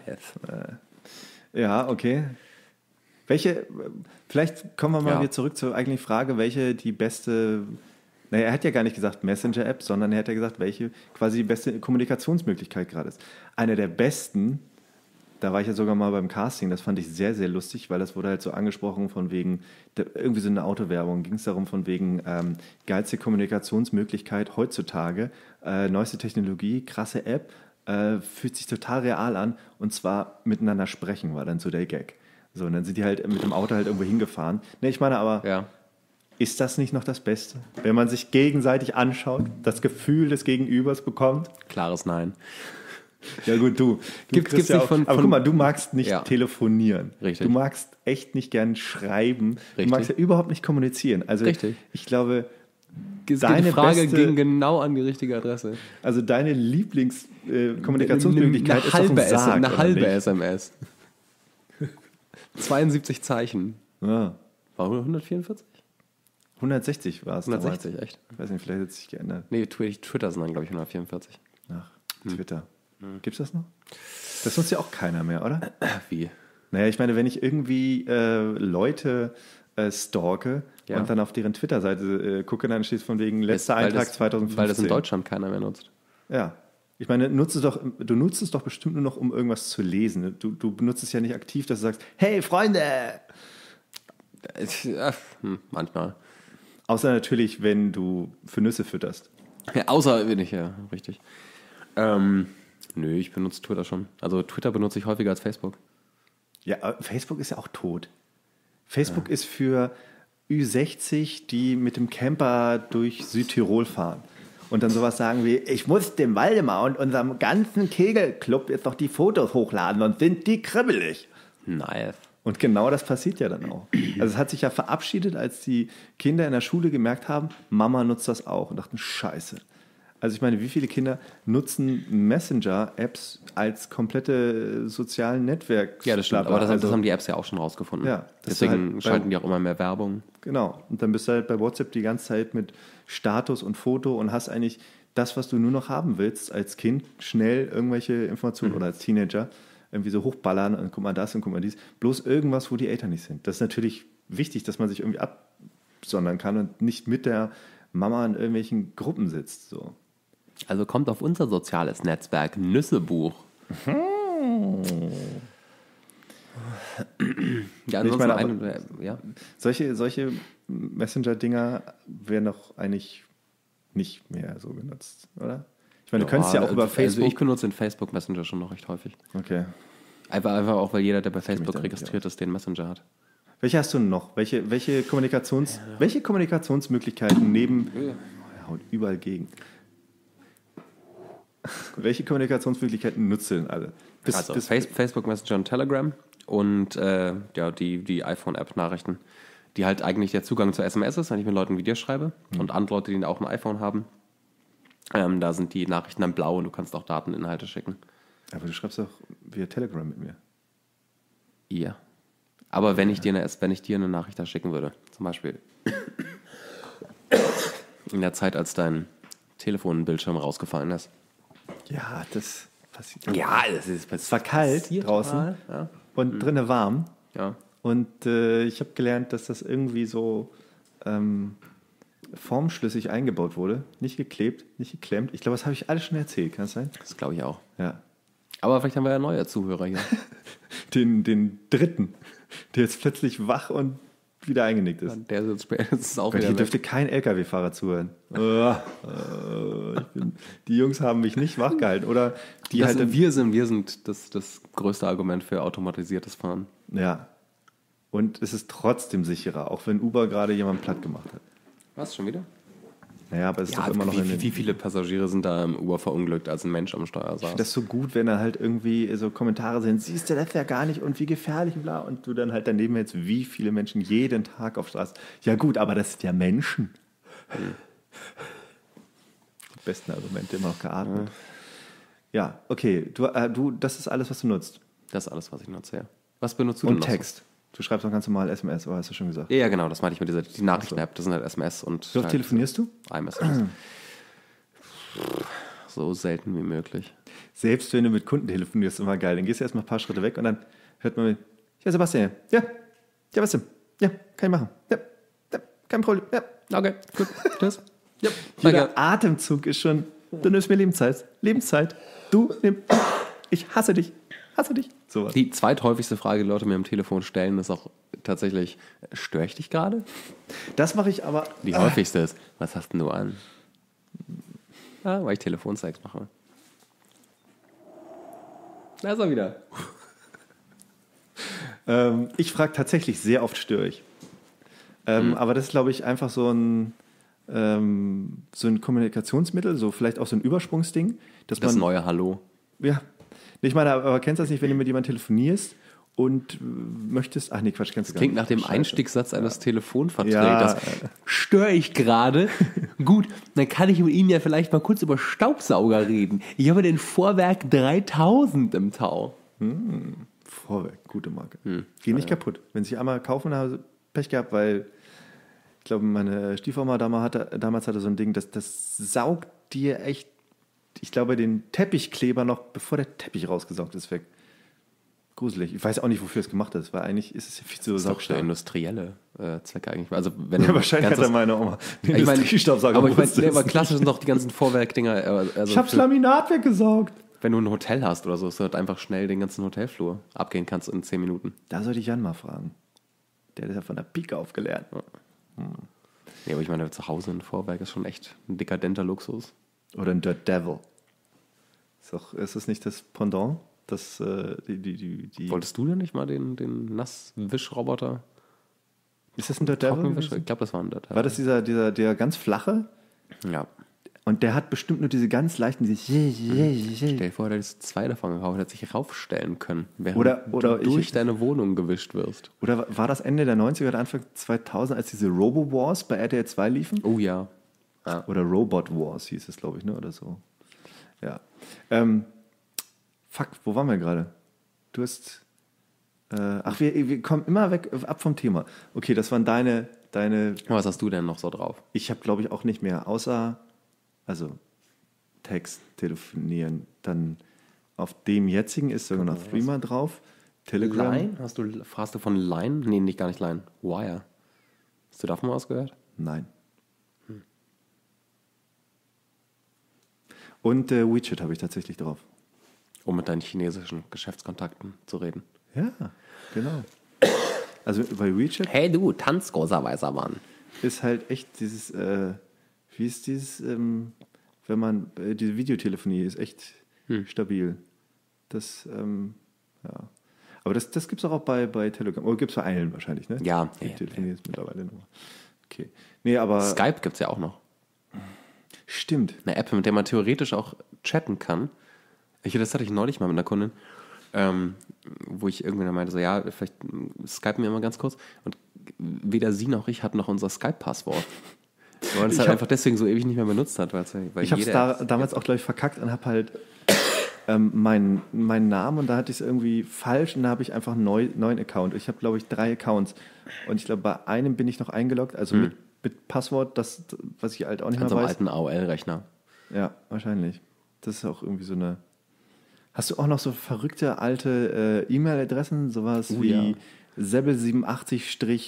Ja, okay. Welche, vielleicht kommen wir mal Ja. wieder zurück zur eigentlichen Frage, welche die beste, naja, er hat ja gar nicht gesagt Messenger-App, sondern er hat ja gesagt, welche quasi die beste Kommunikationsmöglichkeit gerade ist. Eine der besten, da war ich ja sogar mal beim Casting, das fand ich sehr, sehr lustig, weil das wurde halt so angesprochen von wegen, irgendwie so eine Autowerbung, ging es darum von wegen ähm, geilste Kommunikationsmöglichkeit heutzutage, äh, neueste Technologie, krasse App, äh, fühlt sich total real an und zwar miteinander sprechen war dann so der Gag. So, und dann sind die halt mit dem Auto halt irgendwo hingefahren. Ne, ich meine aber, Ja. ist das nicht noch das Beste? Wenn man sich gegenseitig anschaut, das Gefühl des Gegenübers bekommt? Klares Nein. Ja gut, du. du Gibt- kriegst gibt's ja nicht auch, von- aber von- guck mal, du magst nicht Ja. telefonieren. Richtig. Du magst echt nicht gern schreiben. Richtig. Du magst ja überhaupt nicht kommunizieren. Also Richtig. ich glaube, Die Deine Frage beste- ging genau an die richtige Adresse. also deine Lieblingskommunikationsmöglichkeit eine ist doch halbe, ein Sarg, eine oder halbe nicht? S M S. zweiundsiebzig Zeichen. Ja. War hundertvierundvierzig? hundertsechzig war es hundertsechzig, damals. echt? Ich weiß nicht, vielleicht hat es sich geändert. Nee, Twi- Twitter sind dann, glaube ich, hundertvierundvierzig. Nach Hm. Twitter. Gibt's das noch? Das nutzt ja auch keiner mehr, oder? Wie? Naja, ich meine, wenn ich irgendwie äh, Leute äh, stalke Ja. und dann auf deren Twitter-Seite äh, gucke, dann steht von wegen letzter Weil Eintrag das- zweitausendfünfzehn. Weil das in Deutschland keiner mehr nutzt. Ja. Ich meine, nutzt es doch, du nutzt es doch bestimmt nur noch, um irgendwas zu lesen. Du, du benutzt es ja nicht aktiv, dass du sagst, hey Freunde! Ja, hm, manchmal. Außer natürlich, wenn du für Nüsse fütterst. Ja, außer bin ich, ja, richtig. Ähm, nö, ich benutze Twitter schon. Also Twitter benutze ich häufiger als Facebook. Ja, aber Facebook ist ja auch tot. Facebook ist für Ü sechzig, die mit dem Camper durch Südtirol fahren. Und dann sowas sagen wie, ich muss dem Waldemar und unserem ganzen Kegelclub jetzt noch die Fotos hochladen und sind die kribbelig. Nice. Und genau das passiert ja dann auch. Also es hat sich ja verabschiedet, als die Kinder in der Schule gemerkt haben, Mama nutzt das auch und dachten, scheiße. Also ich meine, wie viele Kinder nutzen Messenger-Apps als komplette sozialen Netzwerk? Ja, das stimmt. Aber das, also, das haben die Apps ja auch schon rausgefunden. Ja, dass Deswegen du halt schalten bei- die auch immer mehr Werbung. Genau. Und dann bist du halt bei WhatsApp die ganze Zeit mit Status und Foto und hast eigentlich das, was du nur noch haben willst, als Kind schnell irgendwelche Informationen oder als Teenager irgendwie so hochballern und guck mal das und guck mal dies. Bloß irgendwas, wo die Eltern nicht sind. Das ist natürlich wichtig, dass man sich irgendwie absondern kann und nicht mit der Mama in irgendwelchen Gruppen sitzt. So. Also kommt auf unser soziales Netzwerk Nüssebuch. Ja, Ich ansonsten meine, eine, ja. Solche, solche Messenger-Dinger werden doch eigentlich nicht mehr so genutzt, oder? Ich meine, du könntest ja auch über also Facebook... ich benutze den Facebook Messenger schon noch recht häufig. Okay. Einfach, einfach auch, weil jeder, der bei mich Facebook da nicht registriert ist, den Messenger hat. Welche hast du noch? Welche, welche, Kommunikations, welche Kommunikationsmöglichkeiten neben... Oh, haut überall gegen. Welche Kommunikationsmöglichkeiten nutzt du denn alle? Bis, Also bis, Face- Facebook Messenger und Telegram und äh, ja, die, die iPhone-App-Nachrichten, die halt eigentlich der Zugang zur S M S ist, wenn ich mit Leuten Videos schreibe und andere Leute, die auch ein iPhone haben. Ähm, da sind die Nachrichten dann blau und du kannst auch Dateninhalte schicken. aber du schreibst doch via Telegram mit mir. Ja. Aber wenn ich dir eine, wenn ich dir eine Nachricht da schicken würde, zum Beispiel in der Zeit, als dein Telefonbildschirm rausgefallen ist. Ja, das passiert. Ja, das ist Es war kalt draußen Ja. und drinnen warm. Ja. Und äh, ich habe gelernt, dass das irgendwie so ähm, formschlüssig eingebaut wurde. Nicht geklebt, nicht geklemmt. Ich glaube, das habe ich alles schon erzählt. Kann das sein? Das glaube ich auch. Ja. Aber vielleicht haben wir ja neue Zuhörer hier. Den, den dritten, der jetzt plötzlich wach und wieder eingenickt ist. Der sitzt spätestens auch Gott, wieder hier weg. dürfte kein L K W-Fahrer zuhören. äh, äh, ich bin, die Jungs haben mich nicht wachgehalten. Oder die Das halt. sind, wir sind, wir sind das, das größte Argument für automatisiertes Fahren. Ja. Und es ist trotzdem sicherer, auch wenn Uber gerade jemanden platt gemacht hat. Was, schon wieder? Naja, aber es ist Ja, doch immer noch wie, eine. wie, wie viele Passagiere sind da im Uber verunglückt, als ein Mensch am Steuer saß? Das ist so gut, wenn da halt irgendwie so Kommentare sind, siehst du das ja gar nicht und wie gefährlich und bla. Und du dann halt daneben hältst, wie viele Menschen jeden Tag auf Straße. Ja gut, aber das sind ja Menschen. Hm. Die besten Argumente, immer noch geatmet. Ja, ja okay. Du, äh, du, das ist alles, was du nutzt. Das ist alles, was ich nutze, ja. Was benutzt du Und denn noch so? Text. Du schreibst auch ganz normal S M S, aber hast du schon gesagt. Ja, ja, genau, das meinte ich mit dieser die Nachrichten-App. Das sind halt S M S und Wie oft halt telefonierst du? iMessages. So selten wie möglich. Selbst wenn du mit Kunden telefonierst, ist immer geil. Dann gehst du erstmal ein paar Schritte weg und dann hört man, ja Sebastian, ja, ja was denn? Ja, kann ich machen. Ja, ja kein Problem. Ja. Okay, gut, tschüss. Ja, Jeder danke. Atemzug ist schon, du nimmst mir Lebenszeit. Lebenszeit. Du nimm, ich hasse dich. Hasse dich. Sowas. Die zweithäufigste Frage, die Leute mir am Telefon stellen, ist auch tatsächlich, störe ich dich gerade? Das mache ich aber. Die ah, häufigste ist, was hast denn du an? Ja, weil ich Telefonsex mache. Da ist er wieder. Ähm, ich frage tatsächlich sehr oft störe ich. Ähm, Mhm. Aber das ist, glaube ich, einfach so ein, ähm, so ein Kommunikationsmittel, so vielleicht auch so ein Übersprungsding. Dass Das man, neue Hallo. Ja. Ich meine, aber kennst du das nicht, wenn du mit jemandem telefonierst und äh, möchtest. Ach nee, Quatsch, kennst du gar Klingt nicht. nach dem Scheiße. Einstiegssatz eines Telefonverträgers. Ja. Störe ich gerade? Gut, dann kann ich mit Ihnen ja vielleicht mal kurz über Staubsauger reden. Ich habe den Vorwerk dreitausend im Tau. Vorwerk, gute Marke. Hm. Geh nicht kaputt. Wenn sie einmal kaufen, haben sie Pech gehabt, weil ich glaube, meine Stiefmama damals hatte, damals hatte so ein Ding, das, das saugt dir echt, ich glaube, den Teppichkleber noch, bevor der Teppich rausgesaugt ist, weg. Gruselig. Ich weiß auch nicht, wofür es gemacht ist, weil eigentlich ist es ja viel zu Das ist doch für saugstark. industrielle äh, Zwecke eigentlich. Also, wenn Ja, du wahrscheinlich ganz hat er das- meine Oma den Ich meine, Industriestaubsauger aber ich meine, benutzt. nee, aber klassisch sind doch die ganzen Vorwerkdinger. äh, Also Ich hab's für- Laminat weggesaugt. wenn du ein Hotel hast oder so, dass du halt einfach schnell den ganzen Hotelflur abgehen kannst in zehn Minuten. Da sollte ich Jan mal fragen. Der hat das ja von der Pike aufgelernt. Nee, aber ich meine, zu Hause ein Vorwerk ist schon echt ein dekadenter Luxus. Oder ein Dirt Devil. Ist, doch, ist das nicht das Pendant? Das, äh, die, die, die, die, Wolltest du denn nicht mal den, den Nasswischroboter? ist das ein Dirt Devil? Trockenwisch? gewesen? Ich glaube, das war ein Dirt. War das dieser, dieser, der ganz flache? Ja. Und der hat bestimmt nur diese ganz leichten, diese Stell dir vor, du hättest zwei davon gekauft, hättest dich raufstellen können, während Oder- oder du durch ich- deine Wohnung gewischt wirst. Oder war das Ende der neunziger oder Anfang zweitausend, als diese Robo Wars bei R T L zwei liefen? Oh ja. Oder Robot Wars hieß es, glaube ich, ne? Oder so. Ja. Ähm, fuck, wo waren wir gerade? Du hast. Äh, ach, wir, wir kommen immer weg ab vom Thema. Okay, das waren deine. deine Was hast du denn noch so drauf? ich habe, glaube ich, auch nicht mehr, außer. Also, Text, telefonieren. Dann auf dem jetzigen ist sogar noch Threema drauf. Telegram. Line? Hast du, hast du von Line? Nee, nicht gar nicht Line. Wire. Hast du davon mal was gehört? Nein. Und äh, WeChat habe ich tatsächlich drauf. Um mit deinen chinesischen Geschäftskontakten zu reden. Ja, genau. Also bei WeChat Hey du, tanz großer weißer Mann. ist halt echt dieses, äh, wie ist dieses, ähm, wenn man, äh, diese Videotelefonie ist echt stabil. Das, ähm, ja. Aber das, das gibt es auch bei, bei Telegram. Oder gibt es bei allen wahrscheinlich, ne? Ja. Die Ja, Telefonie ist mittlerweile nur. Okay. Nee, aber. Skype gibt es ja auch noch. Stimmt. Eine App, mit der man theoretisch auch chatten kann. Ich, das hatte ich neulich mal mit einer Kundin, ähm, wo ich irgendwann meinte, so ja, vielleicht skypen wir mal ganz kurz. Und weder sie noch ich hatten noch unser Skype-Passwort. Weil man es Ich halt hab- einfach deswegen so ewig nicht mehr benutzt hat. Weil, weil Ich habe es jede da, App- damals auch, glaube ich, verkackt und habe halt ähm, meinen, meinen Namen und da hatte ich es irgendwie falsch und da habe ich einfach einen neu, neuen Account. Ich habe, glaube ich, drei Accounts und ich glaube, bei einem bin ich noch eingeloggt, also mit, mit Passwort, das, was ich halt auch nicht an mehr so einem weiß. alten A O L-Rechner. Ja, wahrscheinlich. Das ist auch irgendwie so eine... Hast du auch noch so verrückte alte äh, E-Mail-Adressen, sowas Oh, wie ja. sebbel siebenundachtzig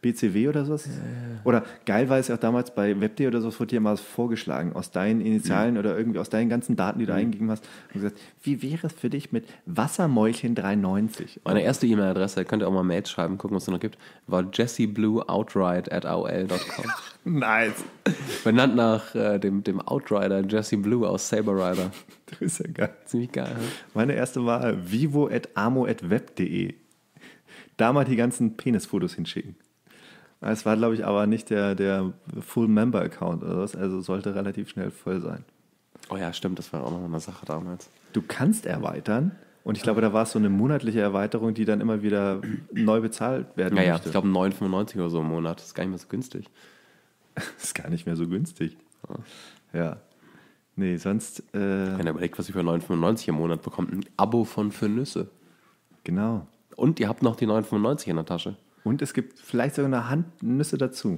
B C W oder sowas. Oder geil war es ja auch damals bei Web.de oder sowas, wurde dir mal was vorgeschlagen aus deinen Initialen mhm. oder irgendwie aus deinen ganzen Daten, die du mhm. eingegeben hast. Und gesagt, wie wäre es für dich mit Wassermäulchen dreiundneunzig? Meine erste E-Mail-Adresse, könnt ihr auch mal Mails schreiben, gucken, was es noch gibt, war jessiblueoutright at A O L dot com. Nice. Benannt nach äh, dem, dem Outrider Jesse Blue aus Saber Rider. Das ist ja geil. Ziemlich geil. Ja? Meine erste war vivo at amo at web punkt de. Da mal die ganzen Penisfotos hinschicken. Es war, glaube ich, aber nicht der, der Full-Member-Account oder was, also sollte relativ schnell voll sein. Oh ja, stimmt, das war auch noch eine Sache damals. Du kannst erweitern und ich glaube, da war es so eine monatliche Erweiterung, die dann immer wieder neu bezahlt werden ja, musste. Ja, ich glaube neun Euro fünfundneunzig oder so im Monat, das ist gar nicht mehr so günstig. Das ist gar nicht mehr so günstig. Ja. ja. Nee, sonst... Äh, Wenn ihr überlegt, was ihr für neun Euro fünfundneunzig im Monat bekommt, ein Abo von für Nüsse. Genau. Und ihr habt noch die neun Euro fünfundneunzig in der Tasche. Und es gibt vielleicht sogar eine Hand Nüsse dazu.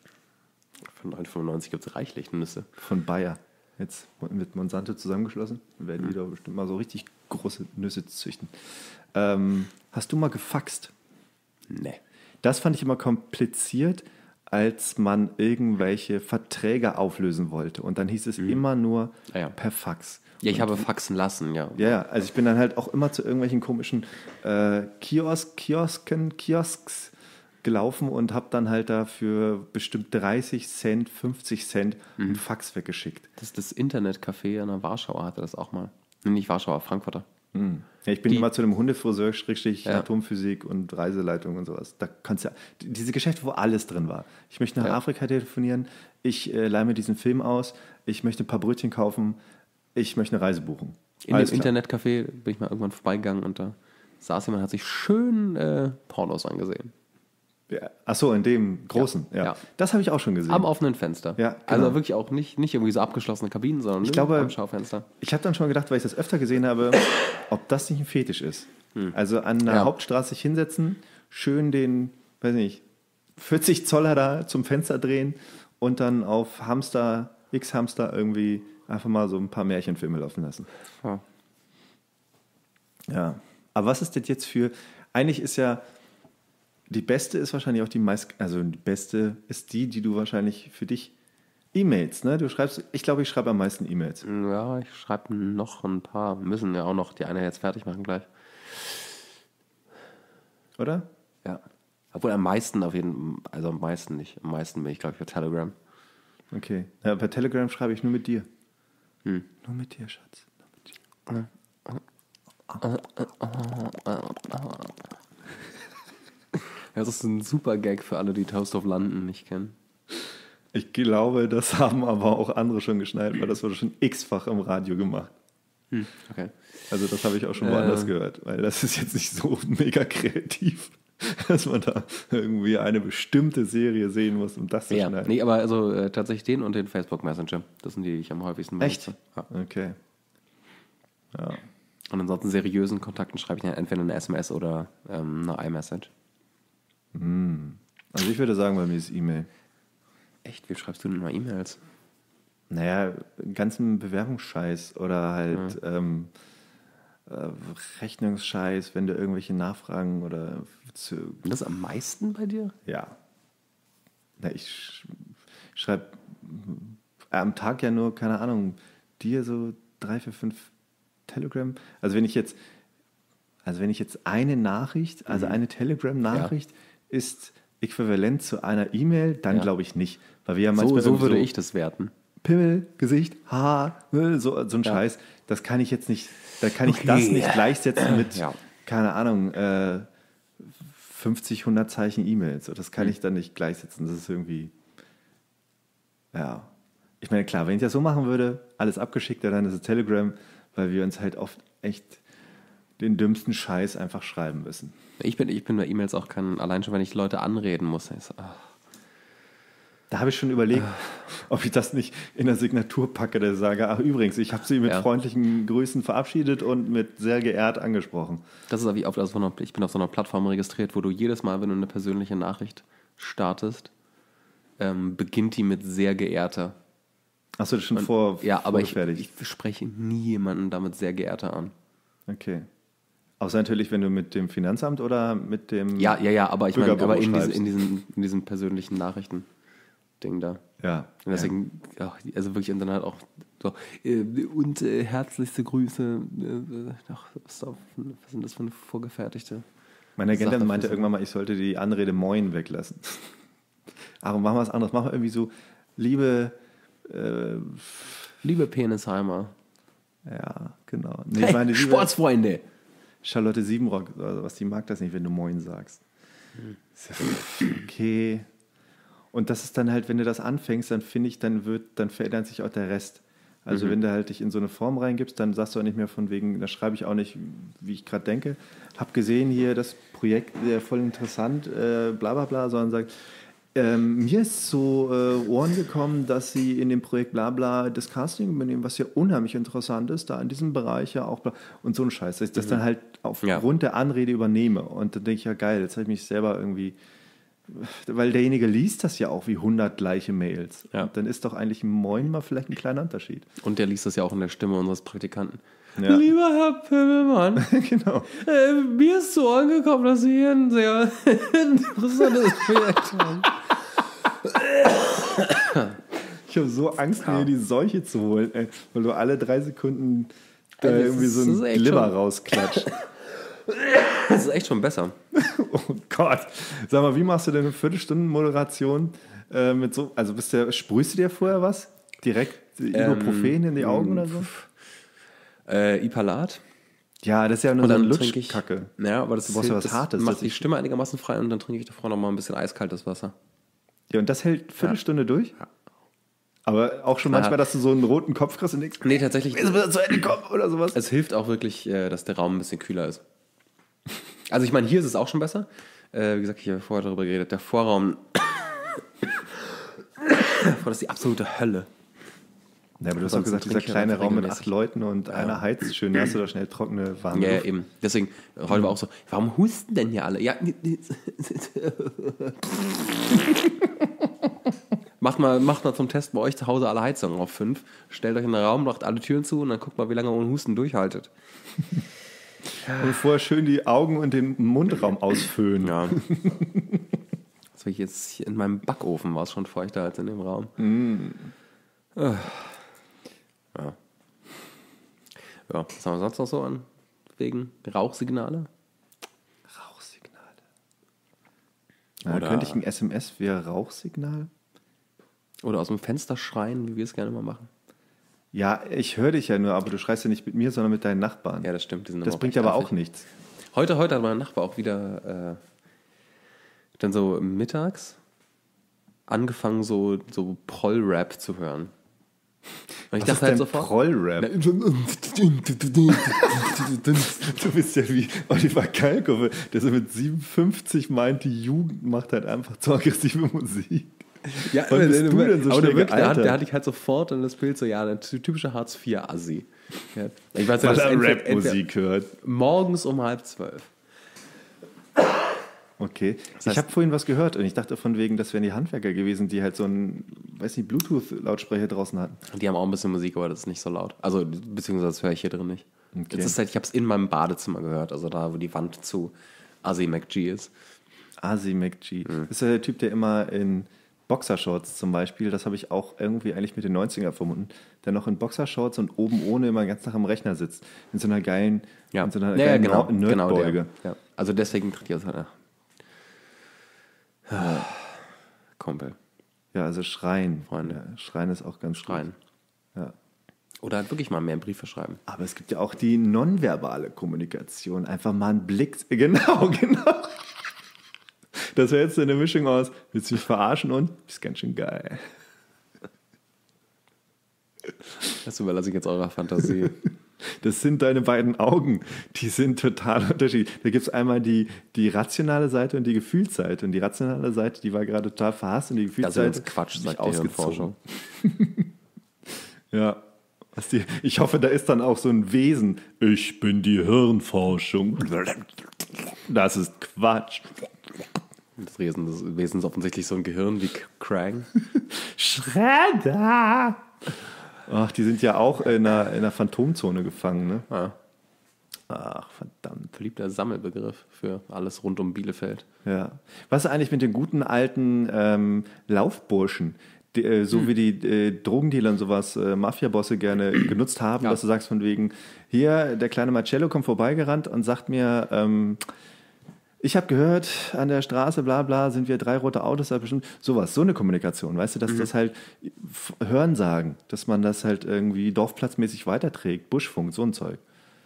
Für neun Euro fünfundneunzig gibt es reichlich Nüsse. Von Bayer. Jetzt mit Monsanto zusammengeschlossen. Dann werden die mhm. da bestimmt mal so richtig große Nüsse züchten. Ähm, hast du mal gefaxt? Nee. Das fand ich immer kompliziert, als man irgendwelche Verträge auflösen wollte. Und dann hieß es mhm. immer nur ah, ja. per Fax. Ja, ich und, habe faxen lassen, ja. Ja, ja, also ich bin dann halt auch immer zu irgendwelchen komischen äh, Kiosk, Kiosken, Kiosks gelaufen und habe dann halt da für bestimmt dreißig Cent, fünfzig Cent mhm. einen Fax weggeschickt. Das ist das Internetcafé in der Warschauer hatte das auch mal. Nicht Warschauer, Frankfurter. Mhm. Ja, ich bin Die, immer zu einem Hundefriseur, Schrägstrich, ja. Atomphysik und Reiseleitung und sowas. Da kannst ja, diese Geschäfte, wo alles drin war. Ich möchte nach ja. Afrika telefonieren, ich äh, leihe mir diesen Film aus, ich möchte ein paar Brötchen kaufen, ich möchte eine Reise buchen. In Alles dem klar. Internetcafé bin ich mal irgendwann vorbeigegangen und da saß jemand, hat sich schön äh, Pornos angesehen. Ja. Achso, in dem großen. Ja. ja. Das habe ich auch schon gesehen. Am offenen Fenster. Ja, genau. Also wirklich auch nicht, nicht irgendwie so abgeschlossene Kabinen, sondern ich glaube, am Schaufenster. Ich habe dann schon gedacht, weil ich das öfter gesehen habe, ob das nicht ein Fetisch ist. Hm. Also an einer ja. Hauptstraße sich hinsetzen, schön den, weiß nicht, vierzig Zoller da zum Fenster drehen und dann auf Hamster, X-Hamster irgendwie einfach mal so ein paar Märchenfilme laufen lassen. Ja. ja. Aber was ist das jetzt für... Eigentlich ist ja... Die beste ist wahrscheinlich auch die meist... Also die beste ist die, die du wahrscheinlich für dich... E-Mails, ne? Du schreibst... Ich glaube, ich schreibe am meisten E-Mails. Ja, ich schreibe noch ein paar. Wir müssen ja auch noch die eine jetzt fertig machen gleich. Oder? Ja. Obwohl am meisten auf jeden... Also am meisten nicht. Am meisten bin ich, glaube ich, bei Telegram. Okay. Ja, bei Telegram schreibe ich nur mit dir. Hm. Nur mit dir, Schatz. Nur mit dir. Das ist ein super Gag für alle, die Toast of London nicht kennen. Ich glaube, das haben aber auch andere schon geschnallt, weil das wurde schon x-fach im Radio gemacht. Hm, okay. Also das habe ich auch schon woanders äh, gehört, weil das ist jetzt nicht so mega kreativ, dass man da irgendwie eine bestimmte Serie sehen muss, um das zu ja, schneiden. Nee, aber also äh, tatsächlich den und den Facebook Messenger. Das sind die, die ich am häufigsten benutze. Echt? Ja. Okay. Ja. Und ansonsten seriösen Kontakten schreibe ich dann entweder eine S M S oder ähm, eine iMessage. Hm. Also ich würde sagen, bei mir ist E-Mail. Echt? Wie schreibst du denn mal E-Mails? Naja, ganzen Bewerbungsscheiß oder halt ja. ähm, äh, Rechnungsscheiß, wenn du irgendwelche Nachfragen oder... Zu das am meisten bei dir? Ja. Na, ich sch- schreibe am Tag ja nur, keine Ahnung, dir so drei, vier, fünf Telegram. Also wenn ich jetzt, also wenn ich jetzt eine Nachricht, also mhm. eine Telegram-Nachricht ja. ist äquivalent zu einer E-Mail, dann ja. glaube ich nicht. Weil wir ja manchmal so, so würde so ich das werten. Pimmel, Gesicht, Haar, so, so ein ja. Scheiß. Das kann ich jetzt nicht, da kann ich okay. das nicht gleichsetzen mit, ja. keine Ahnung, äh, fünfzig, hundert Zeichen E-Mails. Das kann mhm. ich dann nicht gleichsetzen. Das ist irgendwie, ja. Ich meine, klar, wenn ich das so machen würde, alles abgeschickt, dann ist es Telegram, weil wir uns halt oft echt den dümmsten Scheiß einfach schreiben müssen. Ich bin, ich bin bei E-Mails auch kein, allein schon, wenn ich Leute anreden muss. Ich so, ach. Da habe ich schon überlegt, ob ich das nicht in der Signatur packe, der sage, ach übrigens, ich habe sie mit ja. freundlichen Grüßen verabschiedet und mit sehr geehrt angesprochen. Das ist wie oft, also ich bin auf so einer Plattform registriert, wo du jedes Mal, wenn du eine persönliche Nachricht startest, ähm, beginnt die mit sehr geehrter. Hast du das schon und, vor Ja, aber ich, ich spreche nie jemanden damit sehr geehrter an. Okay. Außer natürlich, wenn du mit dem Finanzamt oder mit dem Ja, ja, ja, aber ich meine, Bürgerbüro aber in, diese, schreibst. in, diesen, in diesen persönlichen Nachrichten-Ding da. Ja. Und deswegen, ja. also wirklich, und dann halt auch so, äh, und äh, herzlichste Grüße, äh, ach, was, da, was sind das für eine vorgefertigte? Meine Agentin Sag meinte dafür so. irgendwann mal, ich sollte die Anrede Moin weglassen. Aber machen wir was anderes. Machen wir irgendwie so, liebe, äh, Liebe Penisheimer. ja, genau. Nee, Hey, meine liebe Sportsfreunde! Charlotte Siebenrock oder sowas, die mag das nicht, wenn du Moin sagst. Okay. Und das ist dann halt, wenn du das anfängst, dann finde ich, dann wird, dann verändert sich auch der Rest. Also Mhm. wenn du halt dich in so eine Form reingibst, dann sagst du auch nicht mehr von wegen, da schreibe ich auch nicht, wie ich gerade denke. Hab gesehen hier das Projekt, äh, voll interessant, äh, bla bla bla, sondern sagt, ähm, mir ist so äh, Ohren gekommen, dass sie in dem Projekt bla bla das Casting übernehmen, was ja unheimlich interessant ist, da in diesem Bereich ja auch bla, und so ein Scheiß, dass ich das dann halt aufgrund der Anrede übernehme. Und dann denke ich, ja geil, jetzt habe ich mich selber irgendwie, weil derjenige liest das ja auch wie hundert gleiche Mails. Ja. Und dann ist doch eigentlich ein Moin mal vielleicht ein kleiner Unterschied. Und der liest das ja auch in der Stimme unseres Praktikanten. Ja. Lieber Herr Pimmelmann, Genau. äh, mir ist so angekommen, dass Sie hier ein sehr interessantes Projekt haben. Ich habe so Angst, Ja. mir die Seuche zu holen, ey, weil du alle drei Sekunden da Ey, das irgendwie so ist- das ist ein echt Glibber schon- rausklatscht. Das ist echt schon besser. Oh Gott. Sag mal, wie machst du denn eine Viertelstunde Moderation äh, mit so, also bist du, sprühst du dir vorher was? Direkt Ibuprofen in die Augen oder so? Äh, Ipalat. Ja, das ist ja nur Und so ein dann trinke ich. Lutschkacke. Ja, aber das, Du brauchst ja hilft- was das Hartes, macht dass die ich- Stimme einigermaßen frei und dann trinke ich davor noch mal ein bisschen eiskaltes Wasser. Ja, und das hält eine Viertelstunde durch? Aber auch schon Ja. manchmal, dass du so einen roten Kopf kriegst und denkst, Nee, tatsächlich. ist es zu Ende kommen oder sowas? Es hilft auch wirklich, äh, dass der Raum ein bisschen kühler ist. Also ich meine, hier ist es auch schon besser. Äh, wie gesagt, ich habe vorher darüber geredet. Der Vorraum, das ist die absolute Hölle. Ja, aber du hast auch Ansonsten gesagt, dieser trinke ich kleine einfach Raum mit regelmäßig. acht Leuten und einer heizt schön, da hast du da schnell trockene, warme Ja, ja, Luft. eben. Deswegen, äh, heute war auch so, warum husten denn hier alle? Ja, macht, mal, macht mal zum Test bei euch zu Hause alle Heizungen auf fünf. Stellt euch in den Raum, macht alle Türen zu und dann guckt mal, wie lange ihr ohne Husten durchhaltet. Und vorher schön die Augen und den Mundraum ausfüllen. Ja. Also jetzt hier in meinem Backofen war es schon feuchter als in dem Raum. Ah. Ja. Ja, was haben wir sonst noch so an wegen Rauchsignale? Rauchsignale. Ja, Oder- könnte ich ein S M S via Rauchsignal? Oder aus dem Fenster schreien, wie wir es gerne mal machen? Ja, ich höre dich ja nur, aber du schreist ja nicht mit mir, sondern mit deinen Nachbarn. Ja, das stimmt. Die sind das immer bringt recht aber auch affig. nichts. Heute, heute hat mein Nachbar auch wieder äh, dann so mittags angefangen, so, so Proll-Rap zu hören. Und ich Was dachte ist halt denn sofort. Proll-Rap? Du bist ja wie Oliver Kalkofe, der so mit siebenundfünfzig meint, die Jugend macht halt einfach zu aggressive Musik. Ja, Wann bist du denn so aber schnell der, wirklich, der, hat, gealtert? der hatte ich halt sofort in das Bild so, ja, der typische Hartz vier Assi. Ja. Ich weiß, Weil das er entweder- Rap-Musik hört. entweder Morgens um halb zwölf. Okay. heißt- ich habe vorhin was gehört und ich dachte von wegen, das wären die Handwerker gewesen, die halt so einen, weiß nicht, Bluetooth-Lautsprecher draußen hatten. Die haben auch ein bisschen Musik, aber das ist nicht so laut. Also, beziehungsweise das höre ich hier drin nicht. Okay. Jetzt ist halt, ich habe es in meinem Badezimmer gehört, also da, wo die Wand zu Assi McG ist. Asi McG. Mhm. Das ist ja der Typ, der immer in Boxershorts zum Beispiel, das habe ich auch irgendwie eigentlich mit den neunzigern verbunden, der noch in Boxershorts und oben ohne immer ganz Tag am Rechner sitzt. In so einer geilen, Ja, in so einer ja, ja geilen genau, Nerd- genau der. Nerdbeuge. Ja. Also deswegen tritt jetzt halt ja. Kumpel, Ja, also Schreien. Freunde. Ja, Schreien ist auch ganz schreien. Gut. Ja. Oder halt wirklich mal mehr Briefe schreiben. Aber es gibt ja auch die nonverbale Kommunikation. Einfach mal einen Blick. Genau, genau. Das wäre jetzt eine Mischung aus, willst du mich verarschen und ist ganz schön geil. Das überlasse ich jetzt eurer Fantasie. Das sind deine beiden Augen. Die sind total unterschiedlich. Da gibt es einmal die, die rationale Seite und die Gefühlsseite. Und die rationale Seite, die war gerade total verhasst und die Das ist Gefühlsseite jetzt Quatsch, hat sagt mich die Hirnforschung. Ja. Was die, ich hoffe, da ist dann auch so ein Wesen. Ich bin die Hirnforschung. Das ist Quatsch. Das Wesen, das Wesen ist offensichtlich so ein Gehirn wie Krang. Schredder! Ach, die sind ja auch in einer, in einer Phantomzone gefangen, ne? Ah. Ach, verdammt. beliebter Sammelbegriff für alles rund um Bielefeld. Ja. Was ist eigentlich mit den guten alten ähm, Laufburschen? Die, äh, so hm. wie die äh, Drogendealer und sowas, äh, Mafiabosse gerne genutzt haben, ja. dass du sagst von wegen, hier, der kleine Marcello kommt vorbeigerannt und sagt mir, ähm, ich habe gehört, an der Straße, bla bla, sind wir drei rote Autos, da bestimmt sowas, so eine Kommunikation, weißt du, dass mhm. das halt Hörensagen, dass man das halt irgendwie dorfplatzmäßig weiterträgt, Buschfunk, so ein Zeug.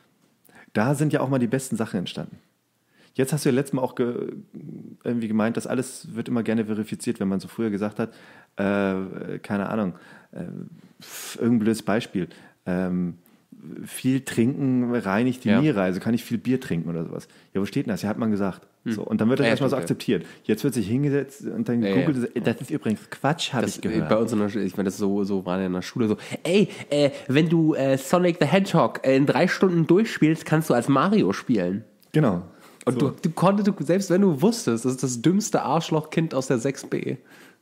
Da sind ja auch mal die besten Sachen entstanden. Jetzt hast du ja letztes Mal auch ge- irgendwie gemeint, dass alles wird immer gerne verifiziert, wenn man so früher gesagt hat, äh, keine Ahnung, äh, irgendein blödes Beispiel, ähm, viel trinken reinigt die ja. Niere, also kann ich viel Bier trinken oder sowas. Ja, wo steht denn das? Ja, hat man gesagt. Hm. So, und dann wird das ja, erstmal so okay. akzeptiert. Jetzt wird sich hingesetzt und dann ja, googelt ja. es, das ist übrigens Quatsch, habe ich gehört. Bei uns in der Schule, ich meine, das so, so war in der Schule so, ey, äh, wenn du äh, Sonic the Hedgehog in drei Stunden durchspielst, kannst du als Mario spielen. Genau. Und so. du, du konntest, du, selbst wenn du wusstest, das ist das dümmste Arschlochkind aus der sechs b,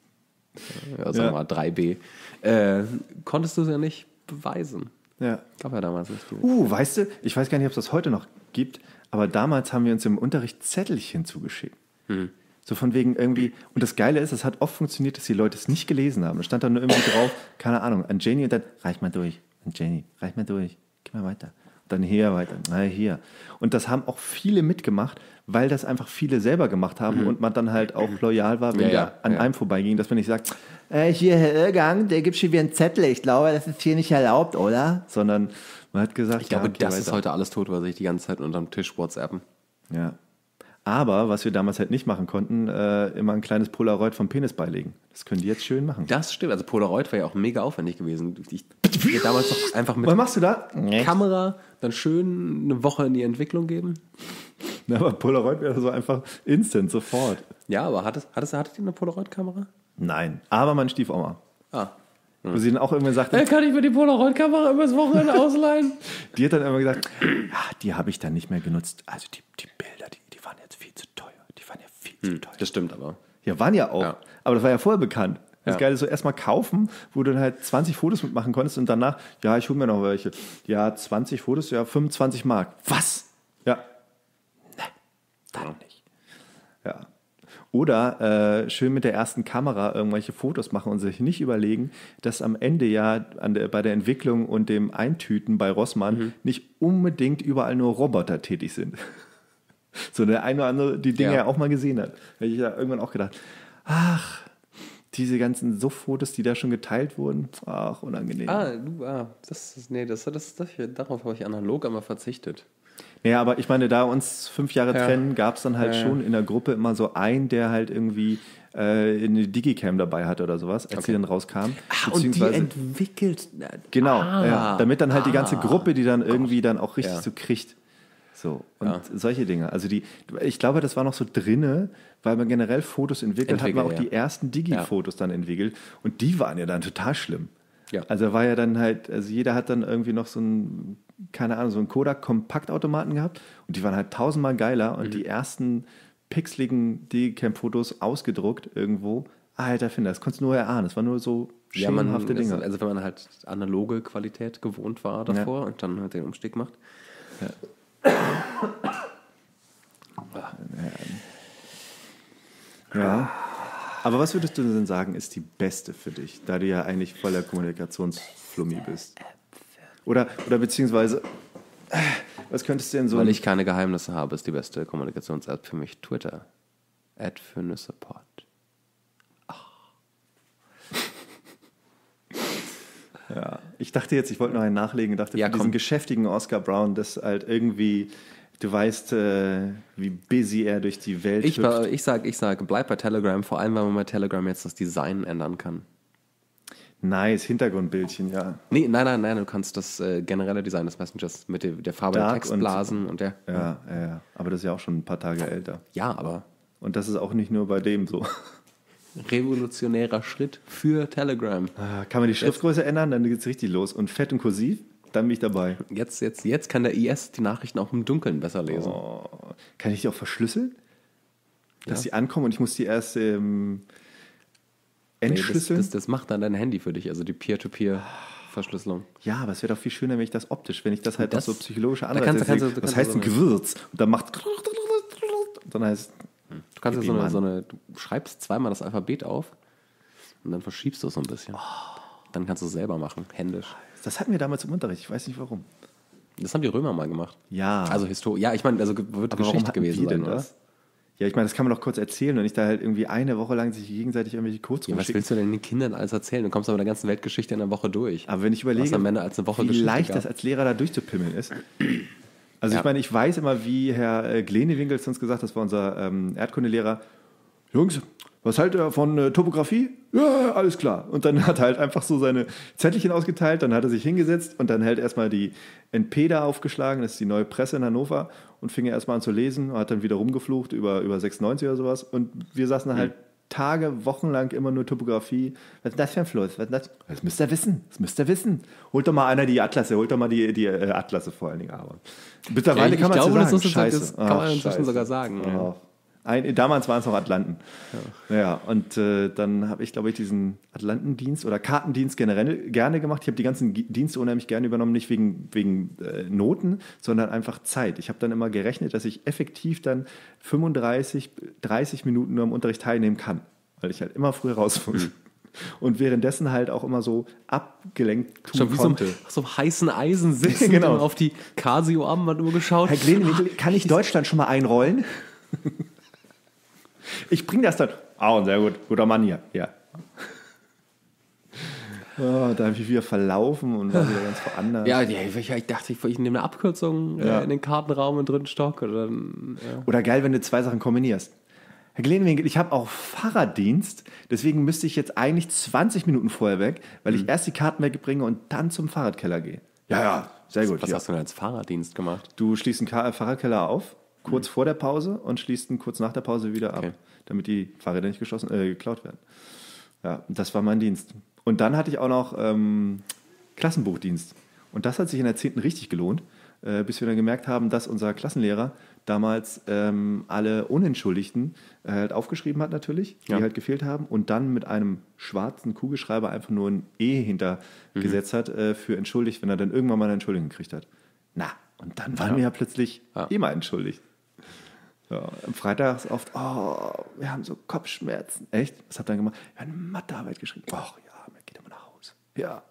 ja, sagen wir ja. mal drei b, äh, konntest du es ja nicht beweisen. Ja. Gab ja damals nicht. Uh, weißt du, ich weiß gar nicht, ob es das heute noch gibt, aber damals haben wir uns im Unterricht Zettelchen zugeschickt. Hm. So von wegen irgendwie, und das Geile ist, es hat oft funktioniert, dass die Leute es nicht gelesen haben. Es stand dann nur irgendwie drauf, keine Ahnung, an Jenny und dann, reich mal durch, an Jenny, reich mal durch, geh mal weiter. Dann hier weiter, na hier. Und das haben auch viele mitgemacht, weil das einfach viele selber gemacht haben mhm. und man dann halt auch loyal war, wenn ja, der ja, an ja. einem vorbeiging, dass man nicht sagt, äh, hier, Herr Irrgang, der gibt schon wieder einen Zettel, ich glaube, das ist hier nicht erlaubt, oder? Sondern man hat gesagt, ich glaube, ja, okay, das weiter. ist heute alles tot, weil sich die ganze Zeit unterm Tisch WhatsAppen. Ja. Aber, was wir damals halt nicht machen konnten, äh, immer ein kleines Polaroid vom Penis beilegen. Das können die jetzt schön machen. Das stimmt, also Polaroid wäre ja auch mega aufwendig gewesen. Ich hätte damals doch einfach mit Was machst du da? Kamera dann schön eine Woche in die Entwicklung geben. Na, aber Polaroid wäre so einfach instant, sofort. Ja, aber hattest, hattest, hattet ihr eine Polaroid-Kamera? Nein, aber mein Stiefoma. Ah. Wo sie dann auch irgendwann sagte, hey, kann ich mir die Polaroid-Kamera übers Wochenende ausleihen? Die hat dann immer gesagt, ja, die habe ich dann nicht mehr genutzt. Also die, die Bilder, die, die waren jetzt viel zu teuer. Die waren ja viel hm, zu teuer. Das stimmt aber. Ja, waren ja auch. Ja. Aber das war ja vorher bekannt. Das ja. Geile ist so erstmal kaufen, wo du dann halt zwanzig Fotos mitmachen konntest und danach, ja, ich hole mir noch welche. Ja, zwanzig Fotos, ja, fünfundzwanzig Mark. Was? Ja. Ne, dann ja. nicht. Ja. Oder äh, schön mit der ersten Kamera irgendwelche Fotos machen und sich nicht überlegen, dass am Ende ja an der, bei der Entwicklung und dem Eintüten bei Rossmann mhm. nicht unbedingt überall nur Roboter tätig sind. So der eine oder andere die Dinge ja, ja auch mal gesehen hat. Da habe ich ja irgendwann auch gedacht, ach, diese ganzen Suff-Fotos, die da schon geteilt wurden, ach, unangenehm. Ah, du, ah, das ist, nee, das, das, das, darauf habe ich analog einmal verzichtet. Ja, aber ich meine, da uns fünf Jahre ja. trennen, gab es dann halt ja. schon in der Gruppe immer so einen, der halt irgendwie äh, eine Digicam dabei hatte oder sowas, als okay. sie dann rauskam. Ah, und die entwickelt. Genau, ah, ja, damit dann halt ah, die ganze Gruppe, die dann irgendwie dann auch richtig ja. so kriegt. So, und ja. solche Dinge. Also die, ich glaube, das war noch so drinne, weil man generell Fotos entwickelt, hat man auch ja. die ersten Digi-Fotos ja. dann entwickelt und die waren ja dann total schlimm. Ja. Also war ja dann halt, also jeder hat dann irgendwie noch so ein, keine Ahnung, so einen Kodak-Kompaktautomaten gehabt und die waren halt tausendmal geiler und mhm. die ersten pixeligen Digicam-Fotos ausgedruckt irgendwo, alter Finder, das konntest du nur erahnen, das waren nur so schemenhafte ja, Dinge. Ist, also wenn man halt analoge Qualität gewohnt war davor ja. und dann halt den Umstieg macht. Ja. Ja. Aber was würdest du denn sagen, ist die beste für dich, da du ja eigentlich voller Kommunikationsflummi bist? Oder, oder beziehungsweise, was könntest du denn so... Weil ich keine Geheimnisse habe, ist die beste Kommunikations-App für mich Twitter. Ad für Nüssepod. Ja, ich dachte jetzt, ich wollte noch einen nachlegen und dachte, ja, für diesen geschäftigen Oscar Brown, das halt irgendwie... Du weißt, äh, wie busy er durch die Welt ich, hüpft. Ich sage, ich sag, bleib bei Telegram, vor allem, weil man bei Telegram jetzt das Design ändern kann. Nice, Hintergrundbildchen, ja. Nee, nein, nein, nein, du kannst das äh, generelle Design des Messengers mit der, der Farbe Dark der Textblasen und, und der... Ja, ja, ja, aber das ist ja auch schon ein paar Tage älter. Ja, aber... Und das ist auch nicht nur bei dem so. Revolutionärer Schritt für Telegram. Ah, kann man die Schriftgröße jetzt ändern, dann geht's richtig los. Und fett und kursiv? Dann bin ich dabei. Jetzt, jetzt, jetzt kann der I S die Nachrichten auch im Dunkeln besser lesen. Oh. Kann ich die auch verschlüsseln? Dass ja. die ankommen und ich muss die erst ähm, entschlüsseln? Nee, das, das, das macht dann dein Handy für dich, also die Peer-to-Peer Verschlüsselung. Ja, aber es wäre doch viel schöner, wenn ich das optisch, wenn ich das halt das, auch so psychologische da Anreize kannst, da kannst, sehe. da Was kannst heißt so ein Gewürz? Und dann macht und dann heißt Du kannst ja so eine, so eine, du schreibst zweimal das Alphabet auf und dann verschiebst du es so ein bisschen. Dann kannst du es selber machen, händisch. das hatten wir damals im Unterricht, ich weiß nicht warum. Das haben die Römer mal gemacht. Ja. Also Historie. Ja, ich meine, also wird Aber warum Geschichte hatten gewesen wir denn sein, oder? das? Ja, ich meine, das kann man doch kurz erzählen und nicht da halt irgendwie eine Woche lang sich gegenseitig irgendwelche Codes Ja, was rumschicken. willst du denn den Kindern alles erzählen? Du kommst aber mit der ganzen Weltgeschichte in einer Woche durch. Aber wenn ich überlege, Was am Ende als eine Woche wie Geschichte leicht gab. das als Lehrer da durchzupimmeln ist. Also Ja. ich meine, ich weiß immer, wie Herr äh, Glenewinkel zu uns gesagt hat, das war unser ähm, Erdkundelehrer, Jungs, was haltet ihr von äh, Topografie? Ja, alles klar. Und dann hat er halt einfach so seine Zettelchen ausgeteilt, dann hat er sich hingesetzt und dann halt erstmal die N P da aufgeschlagen, das ist die neue Presse in Hannover, und fing erstmal an zu lesen, hat dann wieder rumgeflucht über, über sechsundneunzig oder sowas. Und wir saßen halt Tage, Wochenlang immer nur Topografie. Was ist das für ein Fluss? Was ist das? Das müsst ihr wissen, das müsst ihr wissen. Holt doch mal einer die Atlasse, holt doch mal die, die äh, Atlasse vor allen Dingen. Aber mittlerweile Ja, kann man ich es glaube, sagen. das ist- Scheiße. das kann man Ach, inzwischen scheiße. sogar sagen, ja. Oh. Ein, damals waren es noch Atlanten. Ja, ja und äh, dann habe ich, glaube ich, diesen Atlantendienst oder Kartendienst generell gerne gemacht. Ich habe die ganzen Gi- Dienste unheimlich gerne übernommen, nicht wegen, wegen äh, Noten, sondern einfach Zeit. Ich habe dann immer gerechnet, dass ich effektiv dann fünfunddreißig, dreißig Minuten nur am Unterricht teilnehmen kann, weil ich halt immer früher raus muss. Und währenddessen halt auch immer so abgelenkt tun Schon wie so, konnte. auf so einem heißen Eisen sitzen Genau. und auf die Casio-Armbanduhr geschaut. Herr Glenewinkel, kann ich Deutschland schon mal einrollen? Ich bringe das dann. Ah, sehr gut. Guter Mann hier. Ja. Oh, da habe ich wieder verlaufen und war wieder ganz woanders. Ja, ja, ich, ich dachte, ich, ich nehme eine Abkürzung Ja. äh, in den Kartenraum im dritten Stock. Oder, dann, ja. Oder geil, wenn du zwei Sachen kombinierst. Herr Glenewinkel, ich habe auch Fahrraddienst, deswegen müsste ich jetzt eigentlich zwanzig Minuten vorher weg, weil ich erst die Karten wegbringe und dann zum Fahrradkeller gehe. Ja, ja, sehr gut. Was ja. hast du denn als Fahrraddienst gemacht? Du schließt einen Ka- Fahrradkeller auf, kurz vor der Pause und schließt ihn kurz nach der Pause wieder ab, Okay. damit die Fahrräder nicht geschossen, äh, geklaut werden. Ja, das war mein Dienst. Und dann hatte ich auch noch ähm, Klassenbuchdienst. Und das hat sich in der zehnten richtig gelohnt, äh, bis wir dann gemerkt haben, dass unser Klassenlehrer damals ähm, alle Unentschuldigten äh, halt aufgeschrieben hat natürlich, die Ja. halt gefehlt haben und dann mit einem schwarzen Kugelschreiber einfach nur ein E hintergesetzt hat äh, für entschuldigt, wenn er dann irgendwann mal eine Entschuldigung gekriegt hat. Na, und dann waren Ja. wir ja plötzlich Ja. immer entschuldigt. Ja, am Freitag ist oft, oh, wir haben so Kopfschmerzen. Echt? Was habt ihr dann gemacht? Wir haben eine Mathearbeit geschrieben. Ach ja, man geht immer nach Hause. Ja.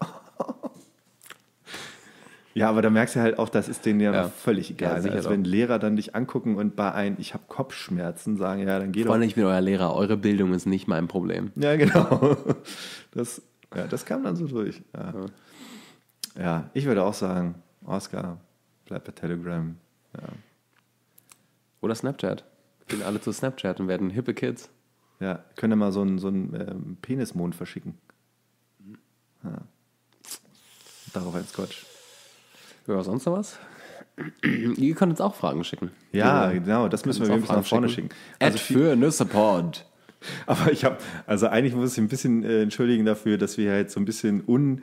Ja, aber da merkst du halt auch, das ist denen ja, Ja. noch völlig egal. Ja, ne? sicher Also doch. wenn Lehrer dann dich angucken und bei ein, ich habe Kopfschmerzen, sagen, ja, dann geh doch. Freunde, ich bin euer Lehrer. Eure Bildung ist nicht mein Problem. Ja, genau. Das, ja, das kam dann so durch. Ja. Ja, ich würde auch sagen, Oscar, bleib bei Telegram. Ja. Oder Snapchat. Gehen alle zu Snapchat und werden hippe Kids. Ja, können wir mal so einen, so einen ähm, Penismond verschicken. Ja. Darauf ein Scotch. Ja, sonst noch was? Ihr könnt uns auch Fragen schicken. Ja, Ihr genau, das müssen wir könnt ein uns auch bisschen nach vorne Fragen schicken. Ad Also viel, für Nüssepod. aber ich habe, also eigentlich muss ich ein bisschen äh, entschuldigen dafür, dass wir halt so ein bisschen un,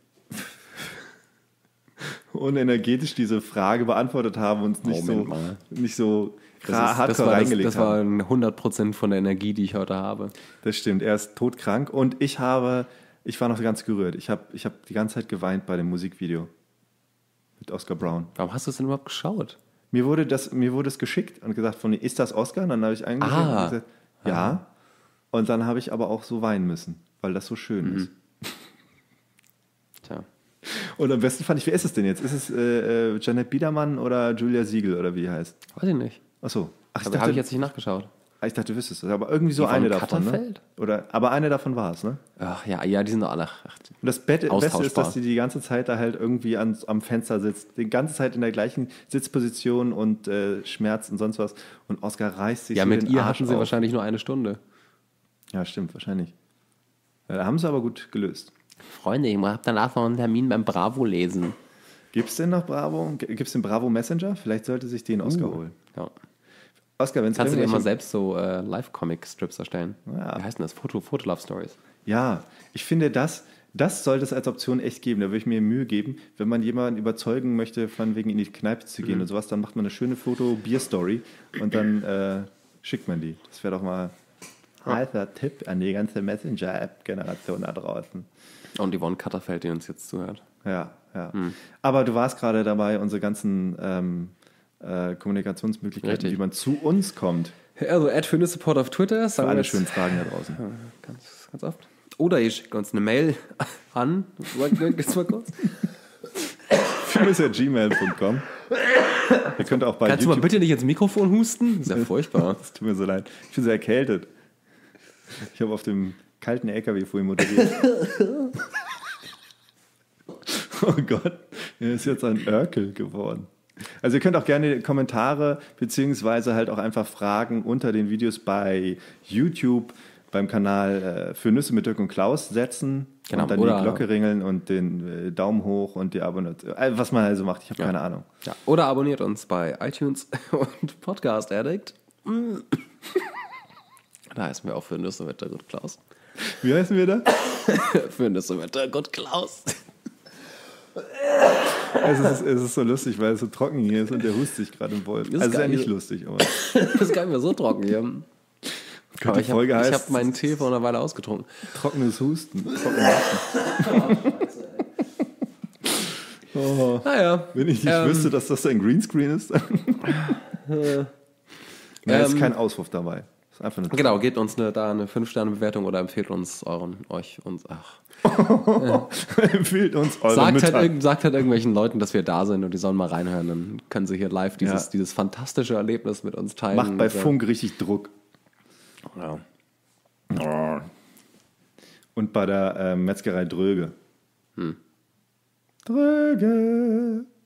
unenergetisch diese Frage beantwortet haben und uns nicht Moment so, mal. nicht so Das, gra- ist, hardcore das, war, das, reingelegt das haben. war hundert Prozent von der Energie, die ich heute habe. Das stimmt, er ist todkrank und ich habe, ich war noch ganz gerührt. Ich habe ich hab die ganze Zeit geweint bei dem Musikvideo mit Oscar Brown. Warum hast du es denn überhaupt geschaut? Mir wurde das, mir wurde es geschickt und gesagt, von, ist das Oscar? Und dann habe ich eingesehen Ah. und gesagt, ja. Und dann habe ich aber auch so weinen müssen, weil das so schön ist. Tja. Und am besten fand ich, wer ist es denn jetzt? Ist es äh, äh, Janet Biedermann oder Julia Siegel oder wie die heißt? Weiß ich nicht. Achso. Ach, ich Aber dachte, habe ich jetzt nicht nachgeschaut. ich dachte, du wüsstest es. Aber irgendwie so Die von eine davon. Ne? Katterfeld? Oder, aber eine davon war es, ne? Ach ja, ja, die sind doch alle. Ach, Und das Bett, Beste ist, Austauschbar. dass sie die ganze Zeit da halt irgendwie an, am Fenster sitzt. Die ganze Zeit in der gleichen Sitzposition und äh, Schmerz und sonst was. Und Oscar reißt sich ja, so mit den ihr Arsch hatten sie auf. wahrscheinlich nur eine Stunde. Ja, stimmt, wahrscheinlich. Ja, da haben sie aber gut gelöst. Freunde, ich habe danach noch einen Termin beim Bravo lesen. Gibt es denn noch Bravo? Gibt es den Bravo Messenger? Vielleicht sollte sich den Oscar Uh. holen. Ja. Oscar, wenn es Kannst du dir immer irgendwelche... selbst so äh, Live-Comic-Strips erstellen? Ja. Wie heißt denn das? Foto, Foto-Love-Stories. Ja, ich finde, das, das sollte es als Option echt geben. Da würde ich mir Mühe geben, wenn man jemanden überzeugen möchte, von wegen in die Kneipe zu gehen Mhm. und sowas, dann macht man eine schöne Foto-Bier-Story und dann äh, schickt man die. Das wäre doch mal heißer Tipp an die ganze Messenger-App-Generation da draußen. Und Yvonne Katterfeld, die uns jetzt zuhört. Ja, ja. Hm. Aber du warst gerade dabei, unsere ganzen ähm, äh, Kommunikationsmöglichkeiten, Richtig. wie man zu uns kommt. Also, Ad für Support auf Twitter. Für alle schönen Fragen da draußen. Ja, ganz, ganz oft. Oder ihr schickt uns eine Mail an. Geht's mal kurz? Fimmes at gmail punkt com. Ihr könnt auch bei Kannst YouTube... du mal bitte nicht ins Mikrofon husten? Das ist ja furchtbar. Das tut mir so leid. Ich bin so erkältet. Ich habe auf dem kalten L K W vorhin moderiert. Oh Gott, er ist jetzt ein Örkel geworden. Also ihr könnt auch gerne Kommentare beziehungsweise halt auch einfach Fragen unter den Videos bei YouTube beim Kanal äh, für Nüsse mit Dirk und Klaus setzen. Genau. Und dann Oder die Glocke ringeln und den äh, Daumen hoch und die Abonnenten. Äh, was man also macht, ich habe Ja. keine Ahnung. Ja. Oder abonniert uns bei iTunes und Podcast Addict. Da heißen wir auch für Nüsse mit Dirk und Klaus. Wie heißen wir da? Für Nüsse mit Dirk und Klaus. Es ist, es ist so lustig, weil es so trocken hier ist und der hustet sich gerade im Wolf. Das ist Also ist ja geil. nicht lustig, aber Das ist gar nicht mehr so trocken hier. Gott, Aber die ich habe Folge heißt hab meinen Tee vor einer Weile ausgetrunken. trockenes Husten. Trockenes Husten. Oh. Naja. Wenn ich nicht Ähm. wüsste, dass das ein Greenscreen ist, dann Nein, ist Ähm. kein Auswurf dabei. Ist einfach eine Genau, gebt uns eine, da eine fünf Sterne Bewertung oder empfehlt uns euren, euch, uns, ach. Empfiehlt uns eure Sagt Mütter. halt, irgend, sagt halt irgendwelchen Leuten, dass wir da sind und die sollen mal reinhören. Dann können sie hier live dieses, Ja. dieses fantastische Erlebnis mit uns teilen. Macht bei Und, äh, Funk richtig Druck. Ja. Und bei der äh, Metzgerei Dröge. Hm. Dröge.